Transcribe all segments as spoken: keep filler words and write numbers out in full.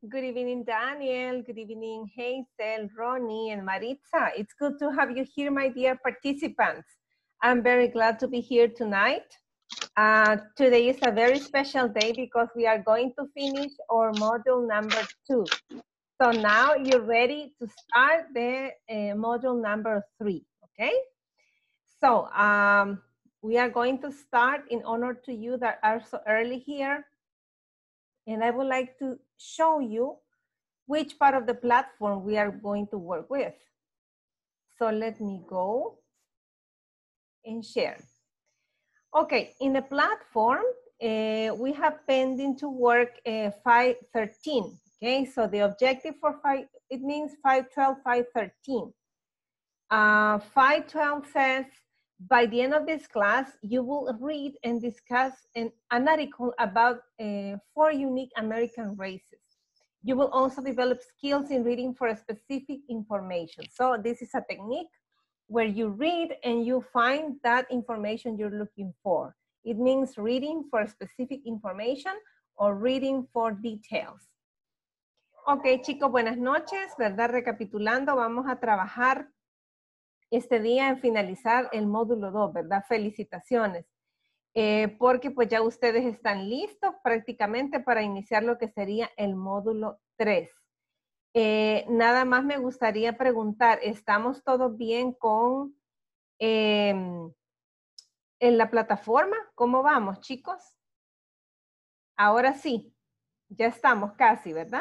Good evening, Daniel. Good evening, Hazel, Ronnie, and Maritza. It's good to have you here, my dear participants. I'm very glad to be here tonight. Uh, today is a very special day because we are going to finish our module number two. So now you're ready to start the uh, module number three, okay? So um, we are going to start in honor to you that are so early here. And I would like to show you which part of the platform we are going to work with. So let me go and share. Okay, in the platform, uh, we have pending to work uh, five thirteen. Okay, so the objective for five, it means five twelve, five thirteen. Uh, five twelve says, by the end of this class, you will read and discuss an, an article about uh, four unique American races. You will also develop skills in reading for a specific information. So this is a technique where you read and you find that information you're looking for. It means reading for specific information or reading for details. Ok, chicos, buenas noches, ¿verdad? Recapitulando, vamos a trabajar este día en finalizar el módulo dos, ¿verdad? Felicitaciones. Eh, porque pues ya ustedes están listos prácticamente para iniciar lo que sería el módulo tres. Eh, nada más me gustaría preguntar, ¿estamos todos bien con eh, en la plataforma? ¿Cómo vamos, chicos? Ahora sí, ya estamos casi, ¿verdad?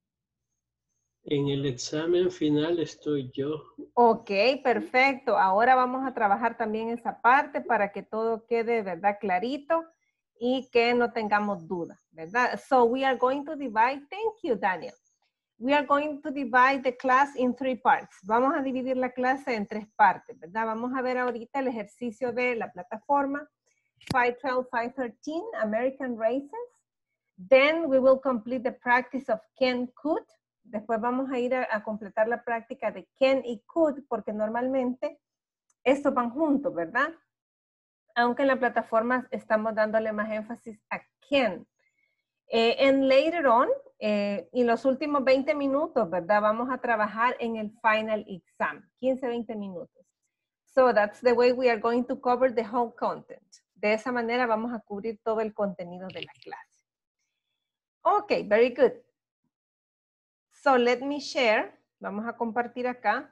En el examen final estoy yo. Ok, perfecto. Ahora vamos a trabajar también esa parte para que todo quede, ¿verdad? Clarito y que no tengamos duda, ¿verdad? So we are going to divide, thank you, Daniel. We are going to divide the class in three parts. Vamos a dividir la clase en tres partes, ¿verdad? Vamos a ver ahorita el ejercicio de la plataforma five twelve, five thirteen, American Races. Then we will complete the practice of can, could. Después vamos a ir a, a completar la práctica de can y could, porque normalmente estos van juntos, ¿verdad? Aunque en la plataforma estamos dándole más énfasis a can. Eh, and later on, eh, en los últimos veinte minutos, ¿verdad? Vamos a trabajar en el final exam, quince, veinte minutos. So that's the way we are going to cover the whole content. De esa manera vamos a cubrir todo el contenido de la clase. Okay, very good. So let me share. Vamos a compartir acá.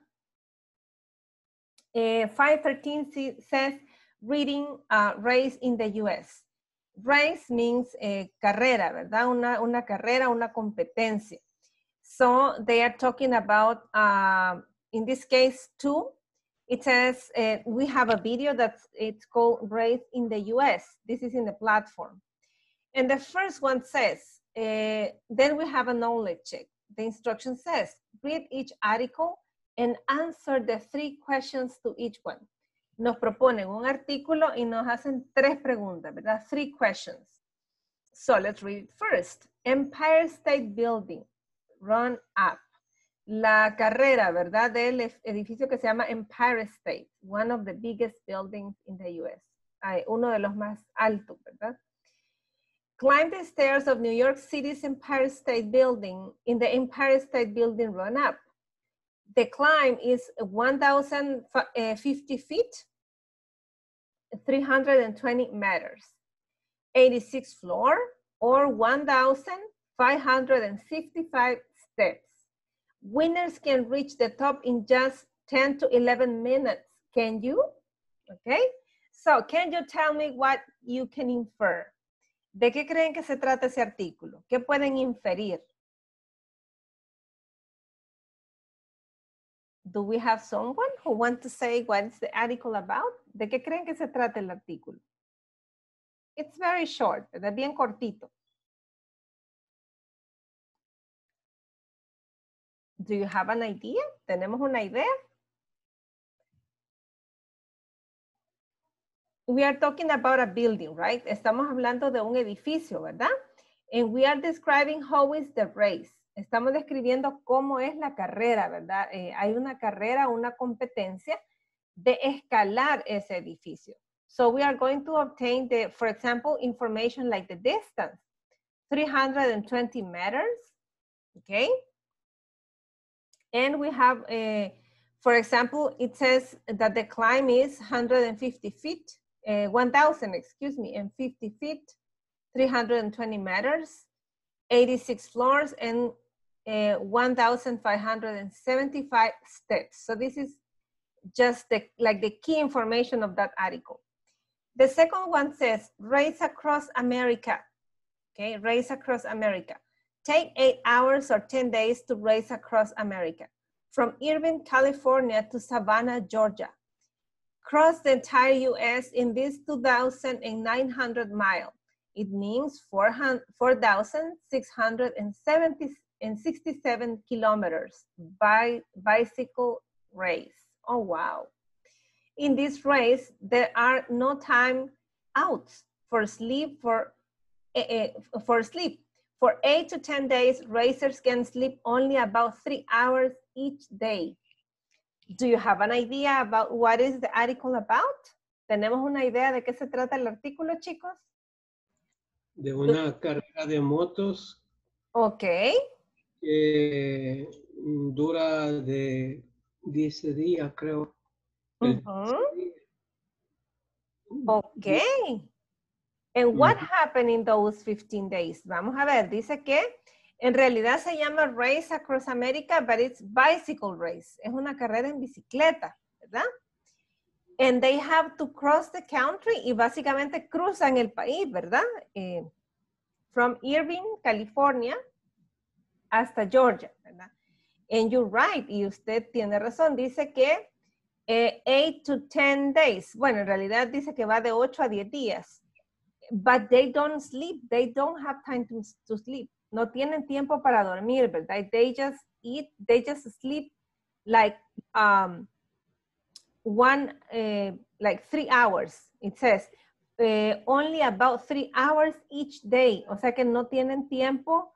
Uh, five thirteen says reading uh, race in the U S. Race means eh, carrera, ¿verdad? Una, una carrera, una competencia. So they are talking about, uh, in this case, two. It says uh, we have a video that's it's called Race in the U S. This is in the platform. And the first one says, uh, then we have a knowledge check. The instruction says, read each article and answer the three questions to each one. Nos proponen un artículo y nos hacen tres preguntas, ¿verdad? Three questions. So let's read it first. Empire State Building, run up. La carrera, ¿verdad? Del edificio que se llama Empire State, one of the biggest buildings in the U S. Ay, uno de los más altos, ¿verdad? Climb the stairs of New York City's Empire State Building in the Empire State Building run up. The climb is one thousand fifty feet, three hundred twenty meters, eighty-sixth floor, or one thousand five hundred fifty-five steps. Winners can reach the top in just ten to eleven minutes. Can you? Okay. So can you tell me what you can infer? ¿De qué creen que se trata ese artículo? ¿Qué pueden inferir? Do we have someone who wants to say what is the article about? ¿De qué creen que se trata el artículo? It's very short, es bien cortito. Do you have an idea? ¿Tenemos una idea? We are talking about a building, right? Estamos hablando de un edificio, ¿verdad? And we are describing how is the race. Estamos describiendo cómo es la carrera, ¿verdad? Eh, hay una carrera, una competencia de escalar ese edificio. So we are going to obtain the, for example, information like the distance, three hundred twenty meters, okay? And we have, uh, for example, it says that the climb is one hundred fifty feet, uh, one thousand, excuse me, and fifty feet, three hundred twenty meters, eighty-six floors, and uh, one thousand five hundred seventy-five steps. So this is just the, like the key information of that article. The second one says, race across America, okay, race across America. Take eight hours or ten days to race across America. From Irvine, California to Savannah, Georgia. Cross the entire U S in this two thousand nine hundred miles. It means four thousand six hundred sixty-seven kilometers by bicycle race. Oh, wow. In this race, there are no time outs for sleep. For, uh, for sleep. For eight to ten days, racers can sleep only about three hours each day. Do you have an idea about what is the article about? ¿Tenemos una idea de qué se trata el artículo, chicos? De una carrera de motos. Ok. Que dura de diez días, creo. Uh-huh. Ok. And what uh-huh. happened in those fifteen days? Vamos a ver, dice que en realidad se llama Race Across America, but it's bicycle race. Es una carrera en bicicleta, ¿verdad? And they have to cross the country y básicamente cruzan el país, ¿verdad? Eh, from Irvine, California, hasta Georgia, ¿verdad? And you're right, y usted tiene razón, dice que eh, eight to ten days. Bueno, en realidad dice que va de ocho a diez días. But they don't sleep, they don't have time to, to sleep. No tienen tiempo para dormir, ¿verdad? They just eat, they just sleep like um, one, uh, like three hours, it says. Uh, only about three hours each day. O sea que no tienen tiempo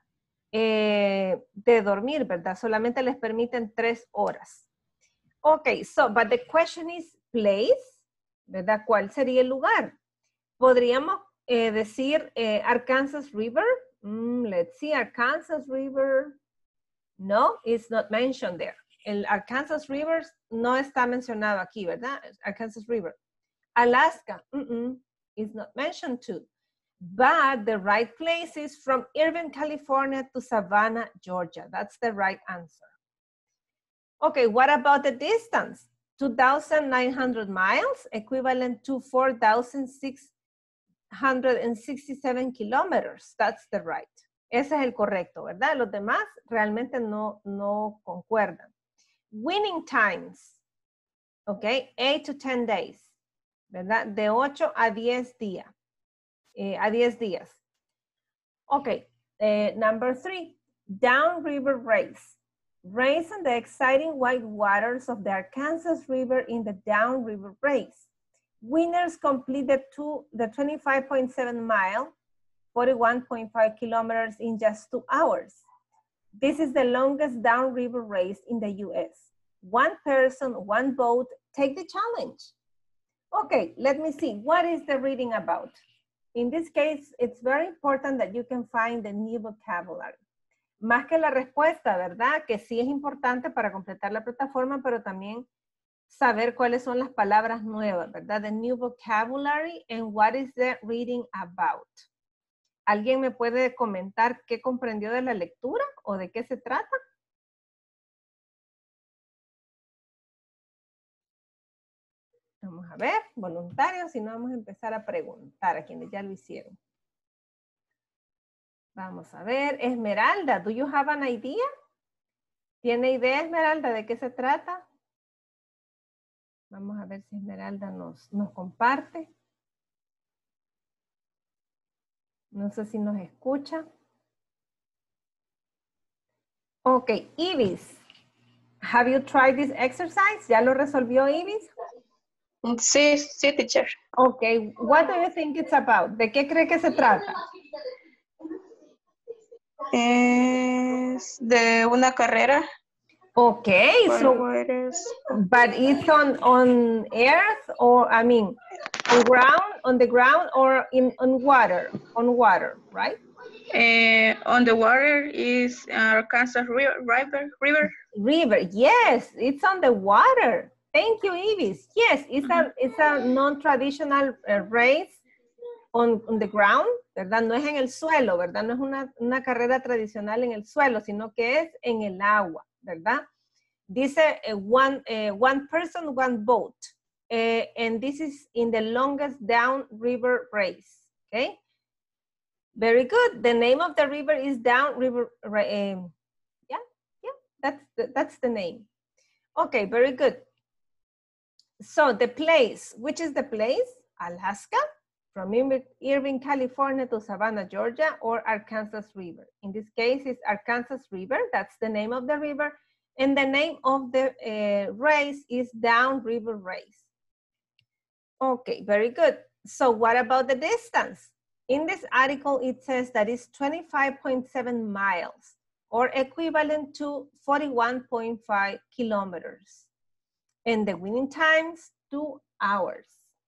eh, de dormir, ¿verdad? Solamente les permiten tres horas. Okay, so, but the question is place, ¿verdad? ¿Cuál sería el lugar? Podríamos eh, decir eh, Arkansas River. Mm, let's see, Arkansas River. No, it's not mentioned there. El Arkansas River no está mencionado aquí, ¿verdad? Arkansas River. Alaska, mm-mm, it's not mentioned too. But the right place is from Irvine, California to Savannah, Georgia. That's the right answer. Okay, what about the distance? two thousand nine hundred miles, equivalent to four thousand six hundred sixty-seven kilometers. That's the right. Ese es el correcto, ¿verdad? Los demás realmente no, no concuerdan. Winning times, okay, eight to ten days, ¿verdad? De ocho a diez días, eh, a diez días. Okay, uh, number three, downriver race. Race on the exciting white waters of the Arkansas River in the downriver race. Winners completed two, the twenty-five point seven mile, forty-one point five kilometers in just two hours. This is the longest downriver race in the U S. One person, one boat, take the challenge. Okay, let me see, what is the reading about? In this case, it's very important that you can find the new vocabulary. Más que la respuesta, ¿verdad? Que sí es importante para completar la plataforma, pero también saber cuáles son las palabras nuevas, ¿verdad? The new vocabulary and what is the reading about. ¿Alguien me puede comentar qué comprendió de la lectura o de qué se trata? Vamos a ver, voluntarios, si no vamos a empezar a preguntar a quienes ya lo hicieron. Vamos a ver, Esmeralda, do you have an idea? ¿Tiene idea, Esmeralda, de qué se trata? Vamos a ver si Esmeralda nos, nos comparte. No sé si nos escucha. Ok, Ibis, have you tried this exercise? ¿Ya lo resolvió Ibis? Sí, sí, teacher. Ok, what do you think it's about? ¿De qué cree que se trata? Es de una carrera. Okay, so, but it's on, on earth or, I mean, on ground, on the ground or in on water, on water, right? Uh, on the water is Arkansas River. River. River. River, yes, it's on the water. Thank you, Ivis. Yes, it's a, it's a non-traditional uh, race on, on the ground, ¿verdad? No es en el suelo, ¿verdad? No es una, una carrera tradicional en el suelo, sino que es en el agua, ¿verdad? Dice uh, one, uh, one person, one boat. Uh, and this is in the longest down river race, okay? Very good. The name of the river is Down River. Um, yeah, yeah, that's the, that's the name. Okay, very good. So the place, which is the place? Alaska, from Irving, California to Savannah, Georgia, or Arkansas River. In this case, it's Arkansas River. That's the name of the river. And the name of the uh, race is Down River Race. Okay, very good. So what about the distance? In this article, it says that it's twenty-five point seven miles or equivalent to forty-one point five kilometers. And the winning times, two hours.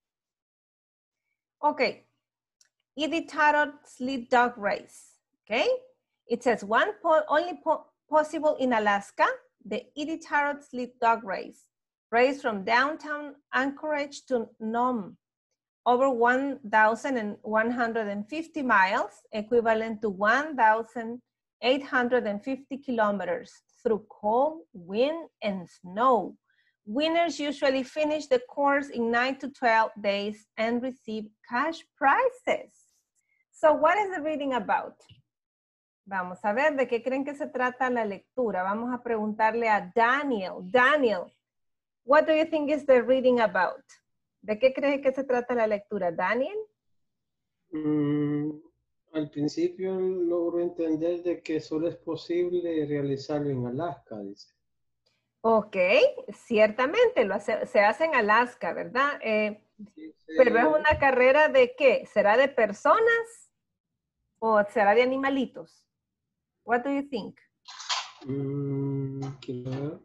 Okay, Iditarod Sled Dog Race, okay? It says one po only po possible in Alaska, the Iditarod Sled Dog Race. Race from downtown Anchorage to Nome. Over one thousand one hundred fifty miles, equivalent to one thousand eight hundred fifty kilometers through cold, wind, and snow. Winners usually finish the course in nine to twelve days and receive cash prizes. So what is the reading about? Vamos a ver de qué creen que se trata la lectura. Vamos a preguntarle a Daniel. Daniel, what do you think is the reading about? ¿De qué cree que se trata la lectura, Daniel? Mm, al principio logro entender de que solo es posible realizarlo en Alaska, dice. Ok, ciertamente, lo hace, se hace en Alaska, ¿verdad? Eh, Dice, pero es una carrera de ¿qué? ¿Será de personas o será de animalitos? What do you think? Mm, quiero ver.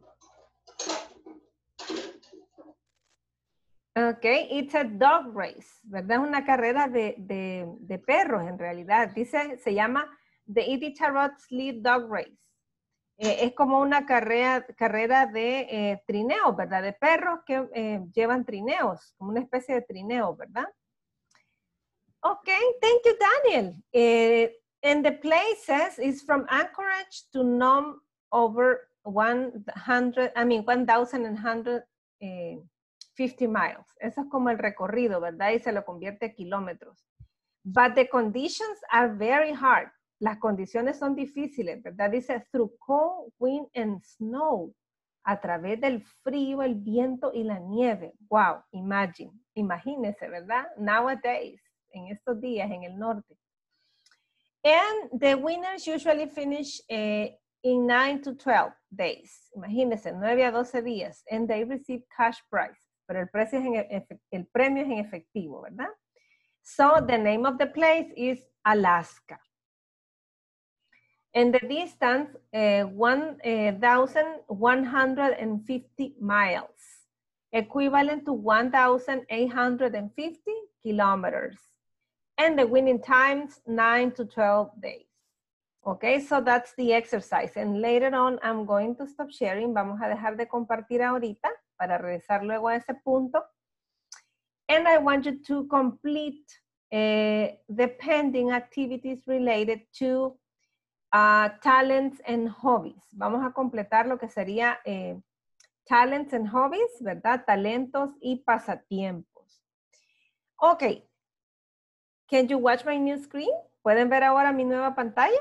Ok, it's a dog race, ¿verdad? Es una carrera de, de, de perros en realidad. Dice, se llama The Iditarod Sled Dog Race. Eh, es como una carrera, carrera de eh, trineos, ¿verdad? De perros que eh, llevan trineos, como una especie de trineo, ¿verdad? Ok, thank you, Daniel. Eh, and the places is from Anchorage to Nome over one hundred, I mean, one thousand one hundred fifty miles. Eso es como el recorrido, ¿verdad? Y se lo convierte a kilómetros. But the conditions are very hard. Las condiciones son difíciles, ¿verdad? Dice, through cold, wind, and snow. A través del frío, el viento y la nieve. Wow, imagine. Imagínense, ¿verdad? Nowadays, en estos días en el norte. And the winners usually finish uh, in nine to twelve days. Imagínense, nueve a doce días. And they receive cash prize. Pero el, precio es en el premio es en efectivo, ¿verdad? So the name of the place is Alaska. And the distance, uh, one thousand one hundred fifty miles, equivalent to one thousand eight hundred fifty kilometers. And the winning times, nine to twelve days. Okay, so that's the exercise. And later on, I'm going to stop sharing. Vamos a dejar de compartir ahorita para regresar luego a ese punto. And I want you to complete uh, the pending activities related to uh, talents and hobbies. Vamos a completar lo que sería eh, talents and hobbies, ¿verdad? Talentos y pasatiempos. Ok. Can you watch my new screen? ¿Pueden ver ahora mi nueva pantalla?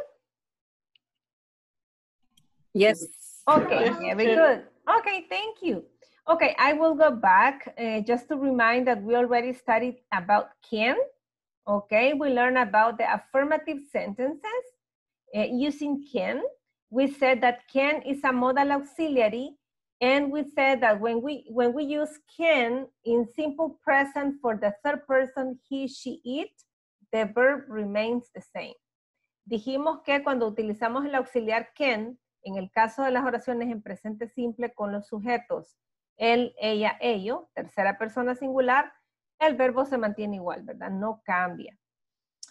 Yes. Okay, very good. Okay, thank you. Okay, I will go back uh, just to remind that we already studied about can. Okay, we learned about the affirmative sentences uh, using can. We said that can is a modal auxiliary, and we said that when we when we use can in simple present for the third person, he, she, it, the verb remains the same. Dijimos que cuando utilizamos el auxiliar can, en el caso de las oraciones en presente simple con los sujetos él, ella, ello, tercera persona singular, el verbo se mantiene igual, ¿verdad? No cambia.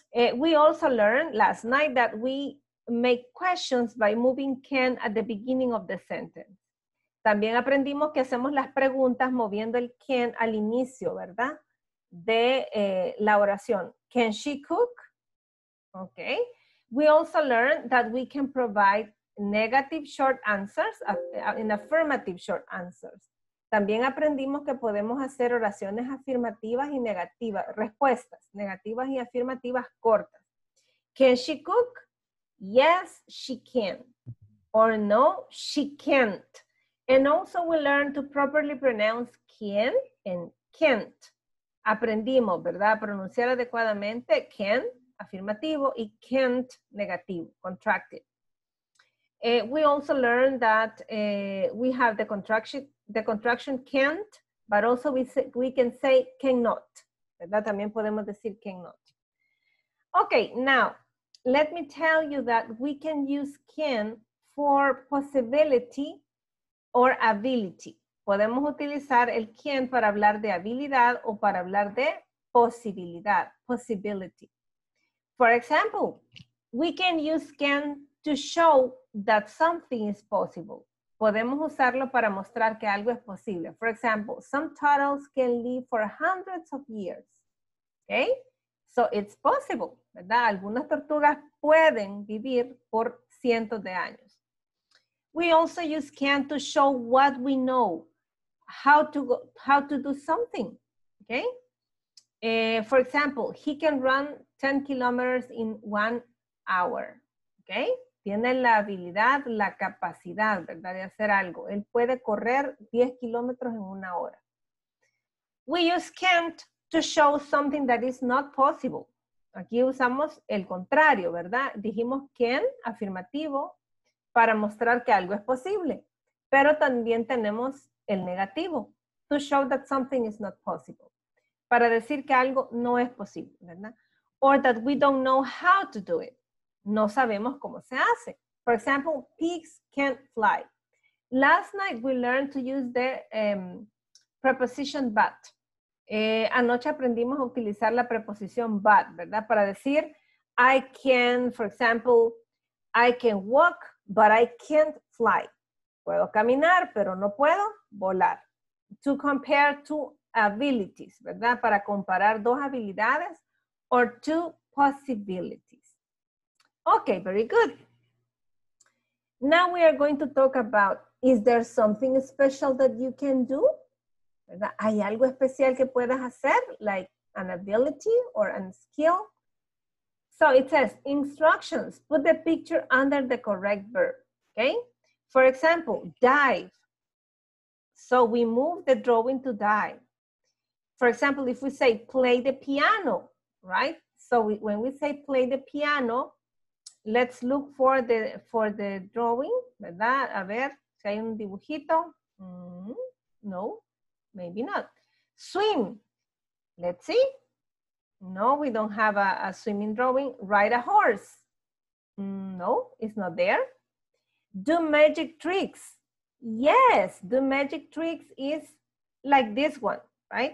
Uh, we also learned last night that we make questions by moving can at the beginning of the sentence. También aprendimos que hacemos las preguntas moviendo el can al inicio, ¿verdad? De eh, la oración. Can she cook? Okay. We also learned that we can provide negative short answers and affirmative short answers. También aprendimos que podemos hacer oraciones afirmativas y negativas, respuestas negativas y afirmativas cortas. Can she cook? Yes, she can. Or no, she can't. And also we learned to properly pronounce can and can't. Aprendimos, ¿verdad? Pronunciar adecuadamente can, afirmativo, y can't, negativo, contracted. Uh, we also learned that uh, we have the contraction, the contraction can't, but also we, say, we can say cannot, ¿verdad? También podemos decir cannot. Okay, now, let me tell you that we can use can for possibility or ability. Podemos utilizar el can para hablar de habilidad o para hablar de posibilidad, possibility. For example, we can use can to show that something is possible. Podemos usarlo para mostrar que algo es posible. For example, some turtles can live for hundreds of years. Okay? So it's possible, ¿verdad? Algunas tortugas pueden vivir por cientos de años. We also use can to show what we know, how to go, how to do something. Okay? Uh, for example, he can run ten kilometers in one hour. Okay? Tiene la habilidad, la capacidad, ¿verdad? De hacer algo. Él puede correr diez kilómetros en una hora. We use can't to show something that is not possible. Aquí usamos el contrario, ¿verdad? Dijimos can, afirmativo, para mostrar que algo es posible. Pero también tenemos el negativo, to show that something is not possible. Para decir que algo no es posible, ¿verdad? Or that we don't know how to do it. No sabemos cómo se hace. For example, pigs can't fly. Last night we learned to use the um, preposition but. Eh, anoche aprendimos a utilizar la preposición but, ¿verdad? Para decir, I can, for example, I can walk, but I can't fly. Puedo caminar, pero no puedo volar. To compare two abilities, ¿verdad? Para comparar dos habilidades or two possibilities. Okay, very good. Now we are going to talk about, is there something special that you can do? ¿Verdad? ¿Hay algo especial que puedas hacer? Like an ability or a skill? So it says, instructions, put the picture under the correct verb, okay? For example, dive. So we move the drawing to dive. For example, if we say play the piano, right? So we, when we say play the piano, let's look for the, for the drawing, ¿verdad? A ver si hay un dibujito. Mm, no, maybe not. Swim. Let's see. No, we don't have a, a swimming drawing. Ride a horse. Mm, no, it's not there. Do magic tricks. Yes, do magic tricks is like this one, right?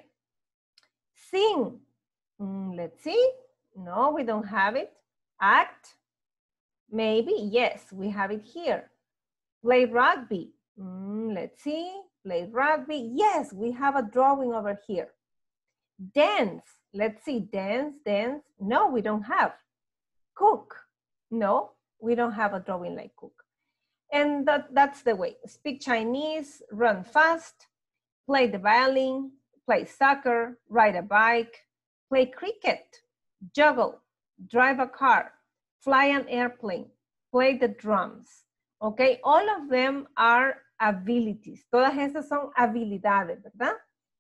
Sing. Mm, let's see. No, we don't have it. Act. Maybe, yes, we have it here. Play rugby. Mm, let's see. Play rugby. Yes, we have a drawing over here. Dance. Let's see. Dance, dance. No, we don't have. Cook. No, we don't have a drawing like cook. And that, that's the way. Speak Chinese, run fast, play the violin, play soccer, ride a bike, play cricket, juggle, drive a car, fly an airplane, play the drums. Okay, all of them are abilities. Todas esas son habilidades, ¿verdad?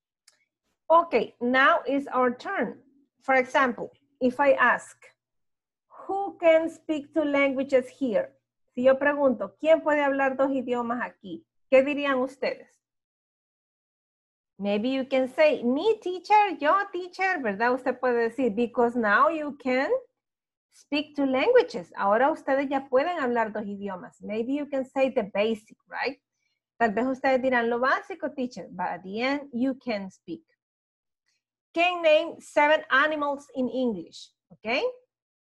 Okay, now is our turn. For example, if I ask, who can speak two languages here? Si yo pregunto, ¿quién puede hablar dos idiomas aquí? ¿Qué dirían ustedes? Maybe you can say, me teacher, yo teacher, ¿verdad? Usted puede decir, because now you can speak two languages. Ahora ustedes ya pueden hablar dos idiomas. Maybe you can say the basic, right? Tal vez ustedes dirán lo básico, teacher, but at the end, you can speak. Can name seven animals in English, okay?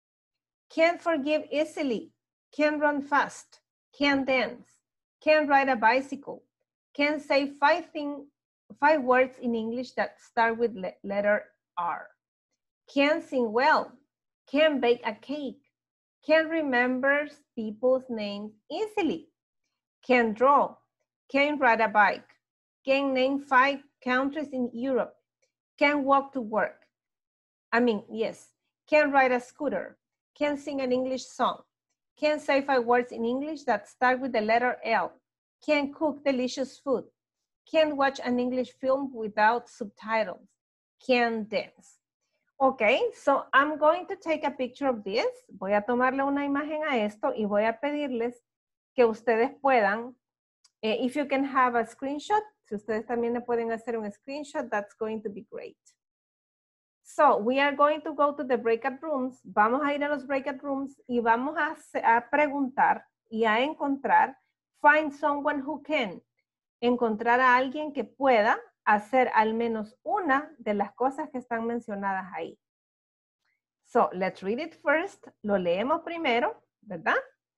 Can forgive easily. Can run fast. Can dance. Can ride a bicycle. Can say five thing, five words in English that start with le letter R. Can sing well. Can bake a cake. Can remember people's names easily. Can draw. Can ride a bike. Can name five countries in Europe. Can walk to work. I mean, yes. Can ride a scooter. Can sing an English song. Can say five words in English that start with the letter L. Can cook delicious food. Can watch an English film without subtitles. Can dance. Okay, so I'm going to take a picture of this. Voy a tomarle una imagen a esto y voy a pedirles que ustedes puedan, eh, if you can have a screenshot, si ustedes también le pueden hacer un screenshot, that's going to be great. So, we are going to go to the breakout rooms. Vamos a ir a los breakout rooms y vamos a, a preguntar y a encontrar, find someone who can. Encontrar a alguien que pueda hacer al menos una de las cosas que están mencionadas ahí. So, let's read it first. Lo leemos primero, ¿verdad?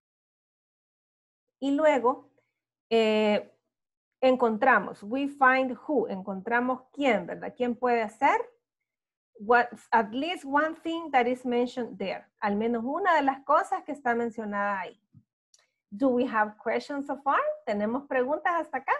Y luego eh, encontramos, we find who, encontramos quién, ¿verdad? ¿Quién puede hacer? What, at least one thing that is mentioned there. Al menos una de las cosas que está mencionada ahí. Do we have questions so far? ¿Tenemos preguntas hasta acá?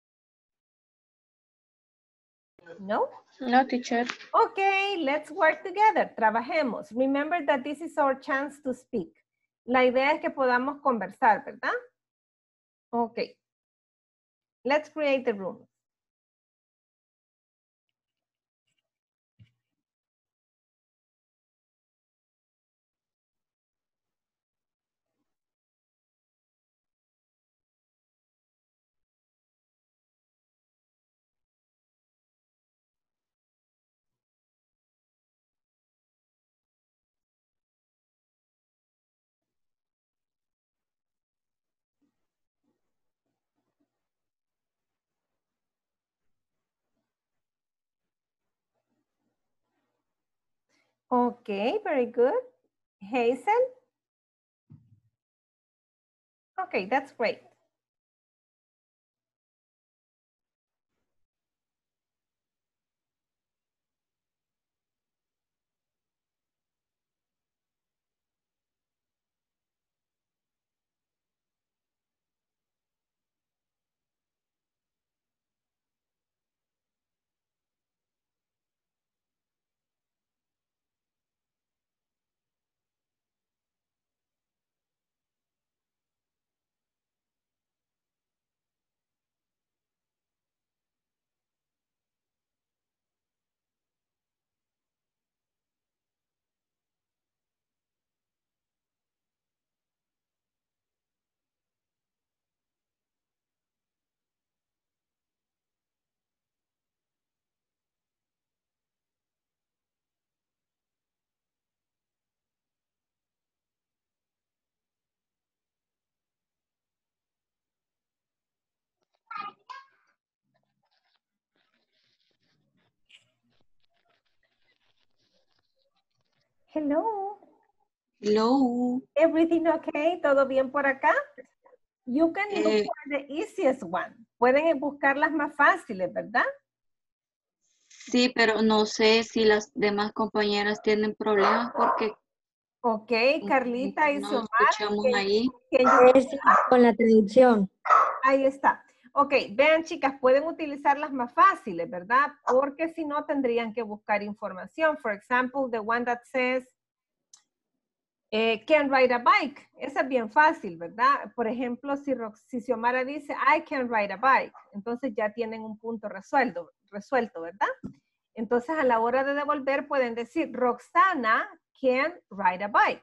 No? No, teacher. Okay, let's work together. Trabajemos. Remember that this is our chance to speak. La idea es que podamos conversar, ¿verdad? Okay. Let's create the room. Okay, very good. Hazel? Okay, that's great. Hello. Hello. Everything okay? ¿Todo bien por acá? You can look Eh, for the easiest one. Pueden buscar las más fáciles, ¿verdad? sí, pero no sé si las demás compañeras tienen problemas porque Ok, Carlita y no Xiomara. escuchamos can- ahí. can you- Es con la traducción. Ahí está. Ok, vean chicas, pueden utilizar las más fáciles, ¿verdad? Porque si no tendrían que buscar información. For example, the one that says, eh, can ride a bike. Esa es bien fácil, ¿verdad? Por ejemplo, si, Rox- si Xiomara dice, I can ride a bike, entonces ya tienen un punto resuelto, resuelto, ¿verdad? Entonces a la hora de devolver pueden decir, Roxana can ride a bike.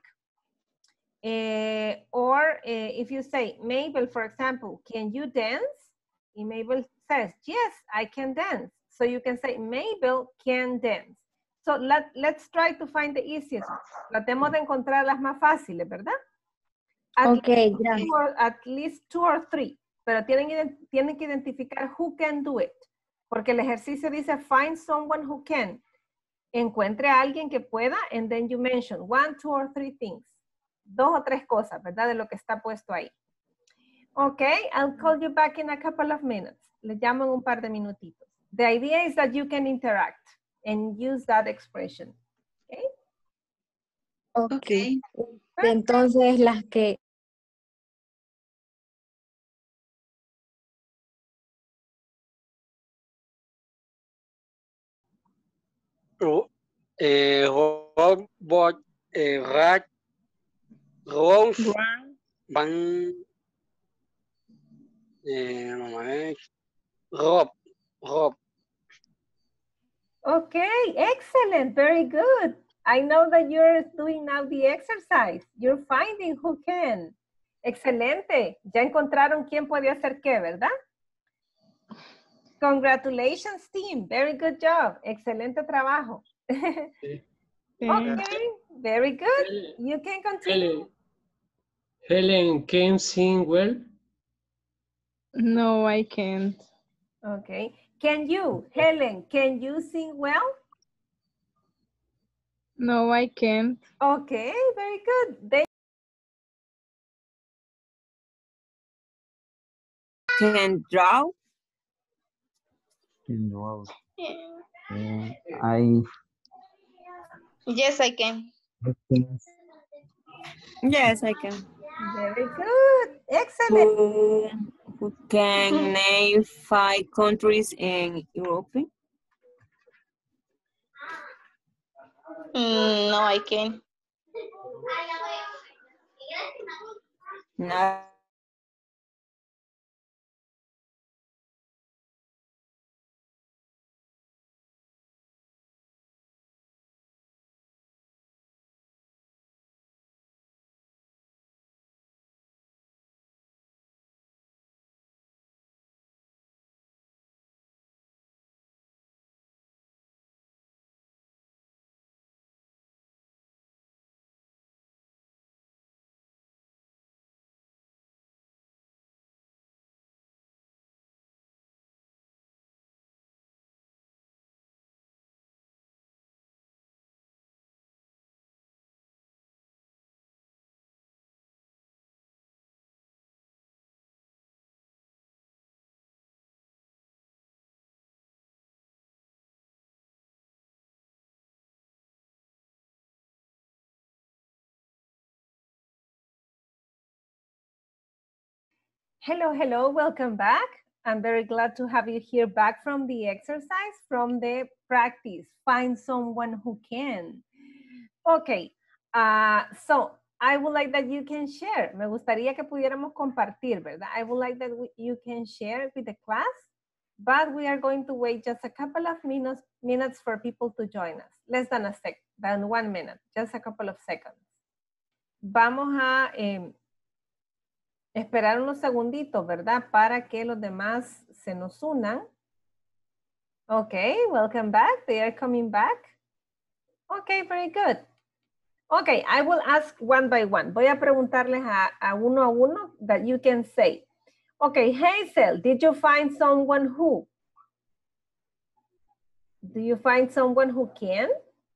Eh, or eh, if you say, Mabel, for example, can you dance? And Mabel says, yes, I can dance. So you can say, Mabel can dance. So let, let's try to find the easiest one. Tratemos de encontrar las más fáciles, ¿verdad? At Ok, least gracias. two or, at least two or three. Pero tienen, iden- tienen que identificar who can do it. Porque el ejercicio dice, find someone who can. Encuentre a alguien que pueda, and then you mention one, two, or three things. dos o tres cosas, ¿verdad? De lo que está puesto ahí. Ok, I'll call you back in a couple of minutes. Le llamo en un par de minutitos. The idea is that you can interact and use that expression. Okay? Ok. Okay. Entonces, las que Ro- eh, robot, eh, rat, rose, Run. van, eh, vamos a ver, rob, rob. Okay, excellent, very good. I know that you're doing now the exercise. You're finding who can. Excelente. Ya encontraron quién puede hacer qué, ¿verdad? Congratulations, team. Very good job. Excelente trabajo. Sí. Okay, very good. Helen, You can continue. Helen, Helen can sing well. No, I can't. Okay. Can you, Helen, can you sing well? No, I can't. Okay, very good. They Can draw. Can draw. Uh, I Yes, I can. Yes, I can. very good. Excellent. Who, who can name five countries in Europe? Mm, no, I can't. No. Hello, hello, welcome back. I'm very glad to have you here back from the exercise, from the practice. Find someone who can. Okay, uh, so I would like that you can share. Me gustaría que pudiéramos compartir, ¿verdad? I would like that we, you can share with the class, but we are going to wait just a couple of minutes, minutes for people to join us. Less than a sec, than one minute, just a couple of seconds. Vamos a eh, esperar unos segunditos, ¿verdad? Para que los demás se nos unan. Okay, welcome back. They are coming back. Okay, very good. Okay, I will ask one by one. Voy a preguntarles a, a uno a uno that you can say. Okay, Hazel, did you find someone who? Do you find someone who can?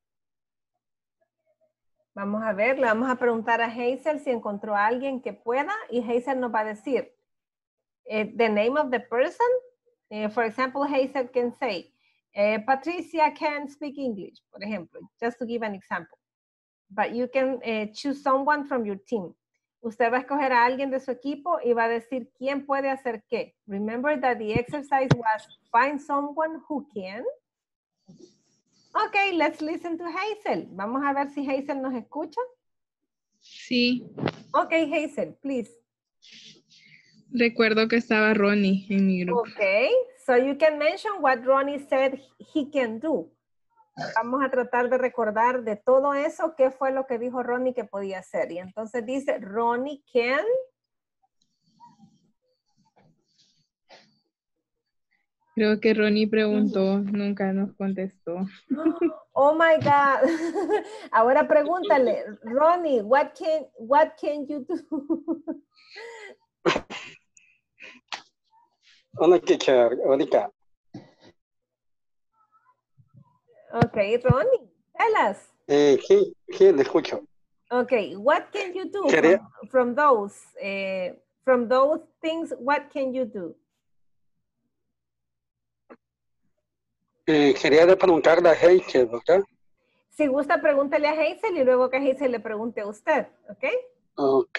Vamos a ver, le vamos a preguntar a Hazel si encontró a alguien que pueda y Hazel nos va a decir eh, the name of the person. Uh, for example, Hazel can say, uh, Patricia can speak English, por ejemplo, just to give an example. But you can uh, choose someone from your team. Usted va a escoger a alguien de su equipo y va a decir quién puede hacer qué. Remember that the exercise was find someone who can. Okay, let's listen to Hazel. Vamos a ver si Hazel nos escucha. Sí. Okay, Hazel, please. Recuerdo que estaba Ronnie en mi grupo. Okay, so you can mention what Ronnie said he can do. Vamos a tratar de recordar de todo eso, qué fue lo que dijo Ronnie que podía hacer. Y entonces dice, Ronnie can. Creo que Ronnie preguntó, nunca nos contestó. Oh my God. Ahora pregúntale, Ronnie, what can, what can you do? Hola, teacher, Erika. Okay, Ronnie, tell us. Eh, sí, sí, le escucho. Okay, what can you do Quería- from, from those, uh, from those things, what can you do? Eh, quería de preguntarle a Heikel, ¿verdad? Si gusta, pregúntale a Hazel y luego que Hazel le pregunte a usted, ¿ok? Ok.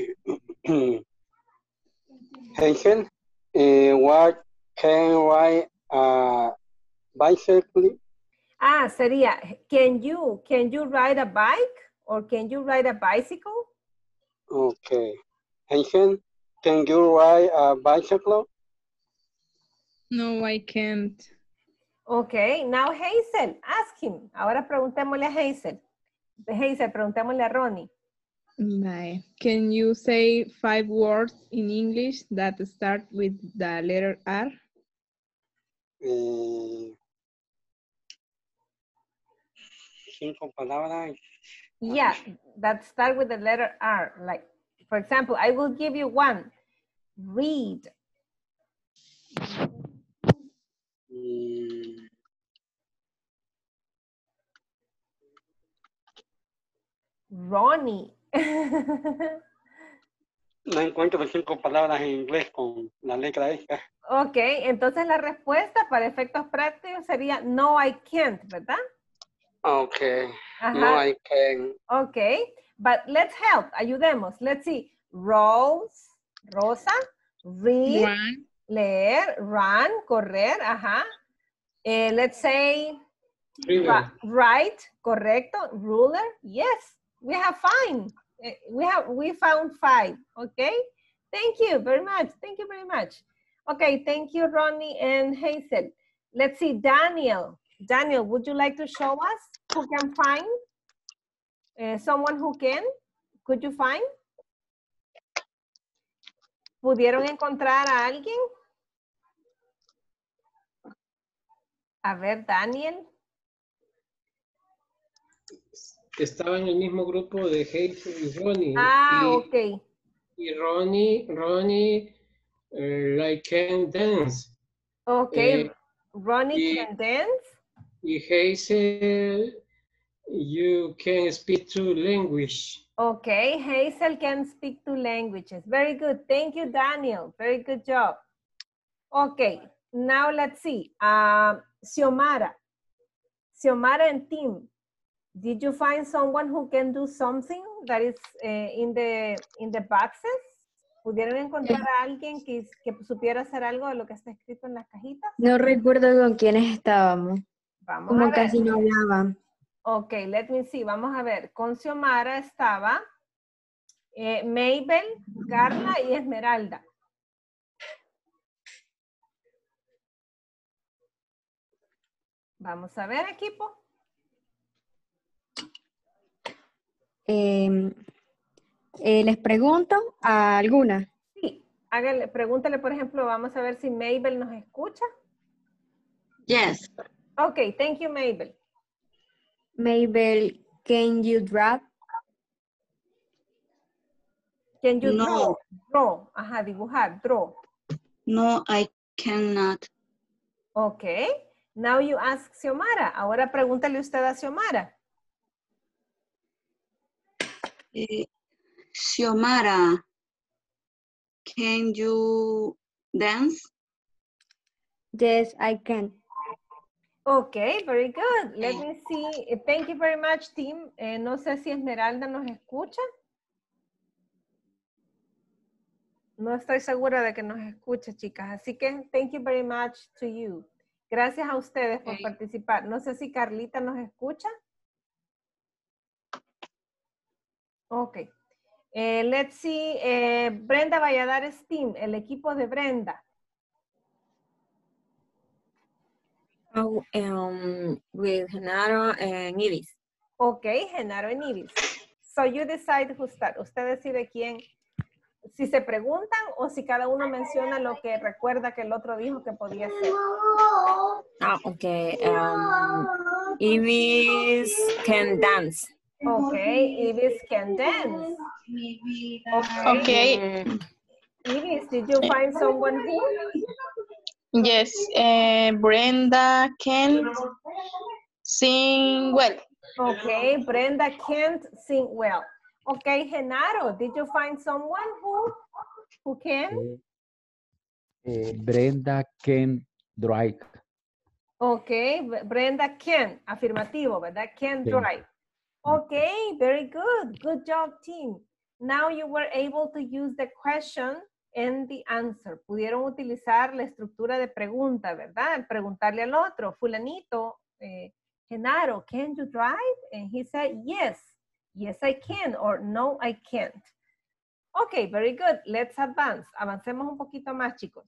Heikel, eh, what can ride a bicycle? Ah, sería, can you, can you ride a bike or can you ride a bicycle? Okay. Heikel, can you ride a bicycle? No, I can't. Okay, now Hazel, ask him. Ahora preguntémosle a Hazel. Hazel, preguntémosle a Ronnie. Bye. Can you say five words in English that start with the letter R? Eh, cinco palabras. Yeah, that start with the letter R. Like, for example, I will give you one. Read. Mm, Ronnie. no encuentro cinco palabras en inglés con la letra esta. Ok, entonces la respuesta para efectos prácticos sería no, I can't, ¿verdad? Okay. Ajá. No, I can. Ok, but let's help, ayudemos. Let's see. Rose, Rosa, read, One. leer, run, correr, ajá. Eh, let's say River. ri- write, correcto. Ruler, yes, we have fine. Eh, We have we found five, okay? Thank you very much. Thank you very much. Okay, thank you, Ronnie and Hazel. Let's see, Daniel. Daniel, would you like to show us who can find? Uh, someone who can? Could you find? ¿Pudieron encontrar a alguien? A ver, Daniel. Estaba en el mismo grupo de Hazel y Ronnie. Ah, y, ok. y Ronnie, Ronnie, eh, like can dance. Ok, Eh, Ronnie y- can dance. Y Hazel, you can speak two language. Okay, Hazel can speak two languages. Very good. Thank you, Daniel. Very good job. Okay, now let's see. Uh, Xiomara. Xiomara and Tim. Did you find someone who can do something that is uh, in the in the boxes? ¿Pudieron encontrar a alguien que, que supiera hacer algo de lo que está escrito en las cajitas? No recuerdo con quiénes estábamos. Vamos Como a ver. casi no hablaban. Ok, let me see. Vamos a ver. Con Xiomara estaba eh, Mabel, Carla y Esmeralda. Vamos a ver, equipo. Eh, eh, les pregunto a alguna. Sí, hágale, pregúntale, por ejemplo, vamos a ver si Mabel nos escucha. Yes. Ok, thank you, Mabel. Mabel, can you draw? Can you No. draw? Draw, ajá, dibujar, draw. No, I cannot. Ok, now you ask Xiomara. Ahora pregúntale usted a Xiomara. Eh, Xiomara, can you dance? Yes, I can. Ok, very good. Let me see. Thank you very much, team. Eh, no sé si Esmeralda nos escucha. No estoy segura de que nos escuche, chicas. Así que thank you very much to you. Gracias a ustedes por Ok. participar. No sé si Carlita nos escucha. Ok. Eh, let's see. eh, Brenda Valladares Team, el equipo de Brenda. Oh, um, with Genaro and Ibis. Ok, Genaro y Iris. So you decide who start. Usted decide quién, si se preguntan o si cada uno menciona lo que recuerda que el otro dijo que podía ser. Ah, okay. Um, Ibis can dance. Ok, Iris can dance. Okay. Mm, Iris, did you find someone who? Yes, uh, Brenda can sing well. Ok, Brenda can't sing well. Okay, Genaro, did you find someone who, who can? Eh, Brenda can drive. Okay, Brenda can, afirmativo, ¿verdad? Can Can. drive. Okay, very good. Good job, team. Now you were able to use the question and the answer. Pudieron utilizar la estructura de pregunta, ¿verdad? Preguntarle al otro, fulanito, eh, Genaro, can you drive? And he said, yes, yes I can, or no I can't. Okay, very good. Let's advance. Avancemos un poquito más, chicos.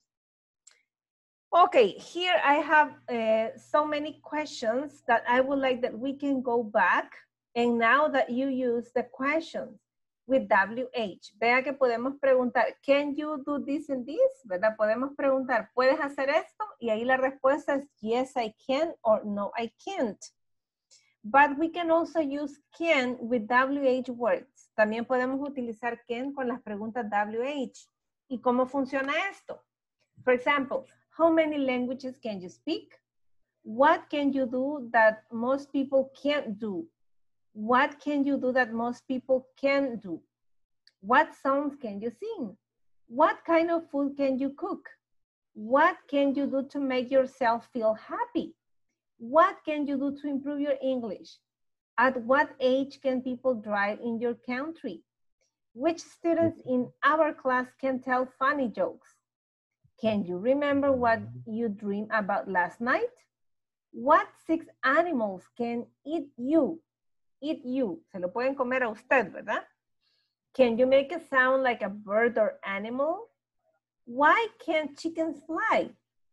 Okay, here I have uh, so many questions that I would like that we can go back. And now that you use the questions with W H, vea que podemos preguntar, can you do this and this? ¿Verdad? Podemos preguntar, ¿puedes hacer esto? Y ahí la respuesta es yes, I can, or no, I can't. But we can also use can with W H words. También podemos utilizar can con las preguntas W H. ¿Y cómo funciona esto? For example, how many languages can you speak? What can you do that most people can't do? What can you do that most people can do? What songs can you sing? What kind of food can you cook? What can you do to make yourself feel happy? What can you do to improve your English? At what age can people drive in your country? Which students in our class can tell funny jokes? Can you remember what you dreamed about last night? What six animals can eat you? Eat you. Se lo pueden comer a usted, ¿verdad? Can you make a sound like a bird or animal? Why can't chickens fly?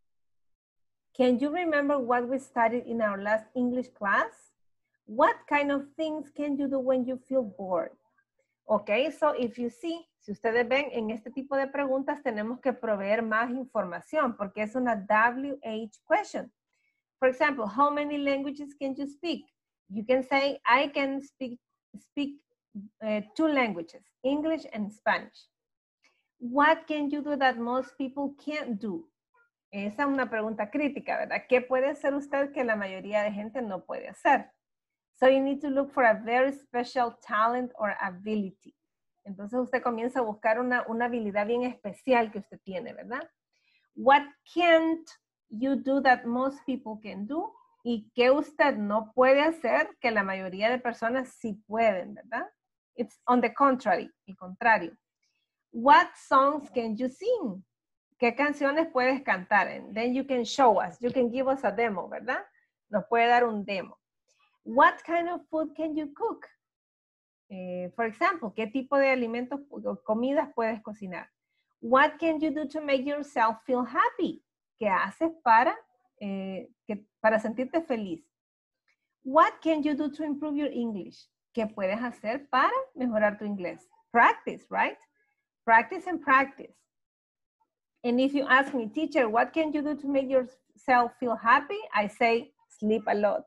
Can you remember what we studied in our last English class? What kind of things can you do when you feel bored? Okay, so if you see, si ustedes ven, en este tipo de preguntas tenemos que proveer más información porque es una W H question. For example, how many languages can you speak? You can say, I can speak, speak uh, two languages, English and Spanish. What can you do that most people can't do? Esa es una pregunta crítica, ¿verdad? ¿Qué puede hacer usted que la mayoría de gente no puede hacer? So you need to look for a very special talent or ability. Entonces usted comienza a buscar una, una habilidad bien especial que usted tiene, ¿verdad? What can't you do that most people can do? ¿Y qué usted no puede hacer que la mayoría de personas sí pueden, ¿verdad? It's on the contrary, el contrario. What songs can you sing? ¿Qué canciones puedes cantar? And then you can show us, you can give us a demo, ¿verdad? Nos puede dar un demo. What kind of food can you cook? Eh, for example, ¿qué tipo de alimentos o comidas puedes cocinar? What can you do to make yourself feel happy? ¿Qué haces para, eh, que, para sentirte feliz? What can you do to improve your English? ¿Qué puedes hacer para mejorar tu inglés? Practice, right? Practice and practice. And if you ask me, teacher, what can you do to make yourself feel happy? I say, sleep a lot.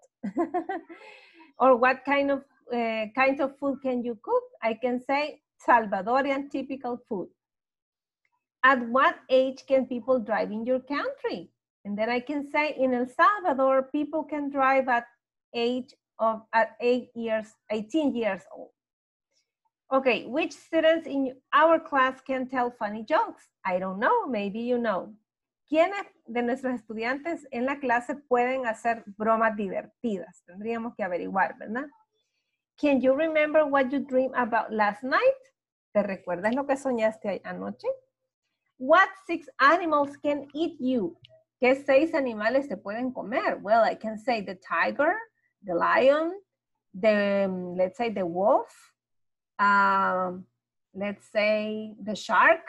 Or what kind of uh, kind of food can you cook? I can say Salvadorian typical food. At what age can people drive in your country? And then I can say in El Salvador, people can drive at age of at eight years, eighteen years old. Okay, which students in our class can tell funny jokes? I don't know, maybe you know. ¿Quiénes de nuestros estudiantes en la clase pueden hacer bromas divertidas? Tendríamos que averiguar, ¿verdad? Can you remember what you dreamed about last night? ¿Te recuerdas lo que soñaste anoche? What six animals can eat you? ¿Qué seis animales te pueden comer? Well, I can say the tiger, the lion, the, um, let's say the wolf, um, let's say the shark,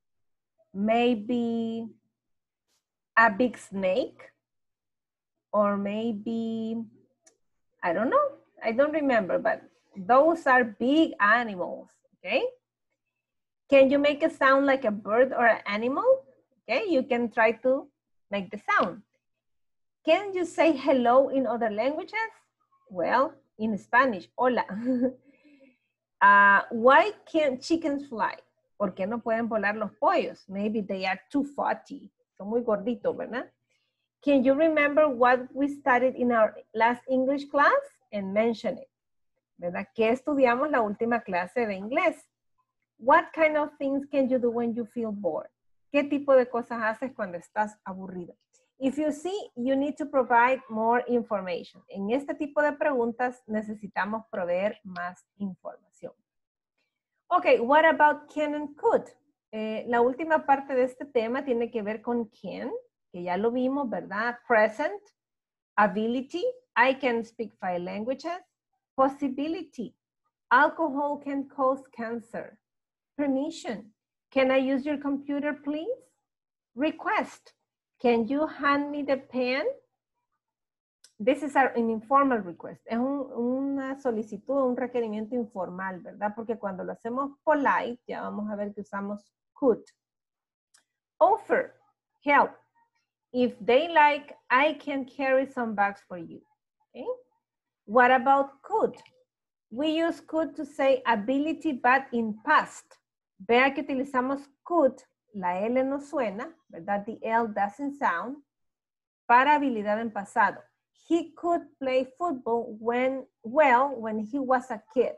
maybe a big snake, or maybe, I don't know, I don't remember, but those are big animals, okay? Can you make a sound like a bird or an animal? Okay, you can try to make the sound. Can you say hello in other languages? Well, in Spanish, hola. uh, why can't chickens fly? ¿Por qué no pueden volar los pollos? Maybe they are too fatty. Son muy gorditos, ¿verdad? Can you remember what we studied in our last English class? And mention it. ¿verdad? ¿Qué estudiamos la última clase de inglés? What kind of things can you do when you feel bored? ¿Qué tipo de cosas haces cuando estás aburrido? If you see, you need to provide more information. En este tipo de preguntas necesitamos proveer más información. Ok, what about can and could? Eh, la última parte de este tema tiene que ver con can, que ya lo vimos, ¿verdad? Present, ability, I can speak five languages, possibility, alcohol can cause cancer, permission, can I use your computer please? Request, can you hand me the pen? This is an informal request. Es un, una solicitud, un requerimiento informal, ¿verdad? Porque cuando lo hacemos polite, ya vamos a ver que usamos could. Offer, help. If they like, I can carry some bags for you. Okay? What about could? We use could to say ability, but in past. Vea que utilizamos could, la L no suena, ¿verdad? The L doesn't sound, para habilidad en pasado. He could play football when, well, when he was a kid.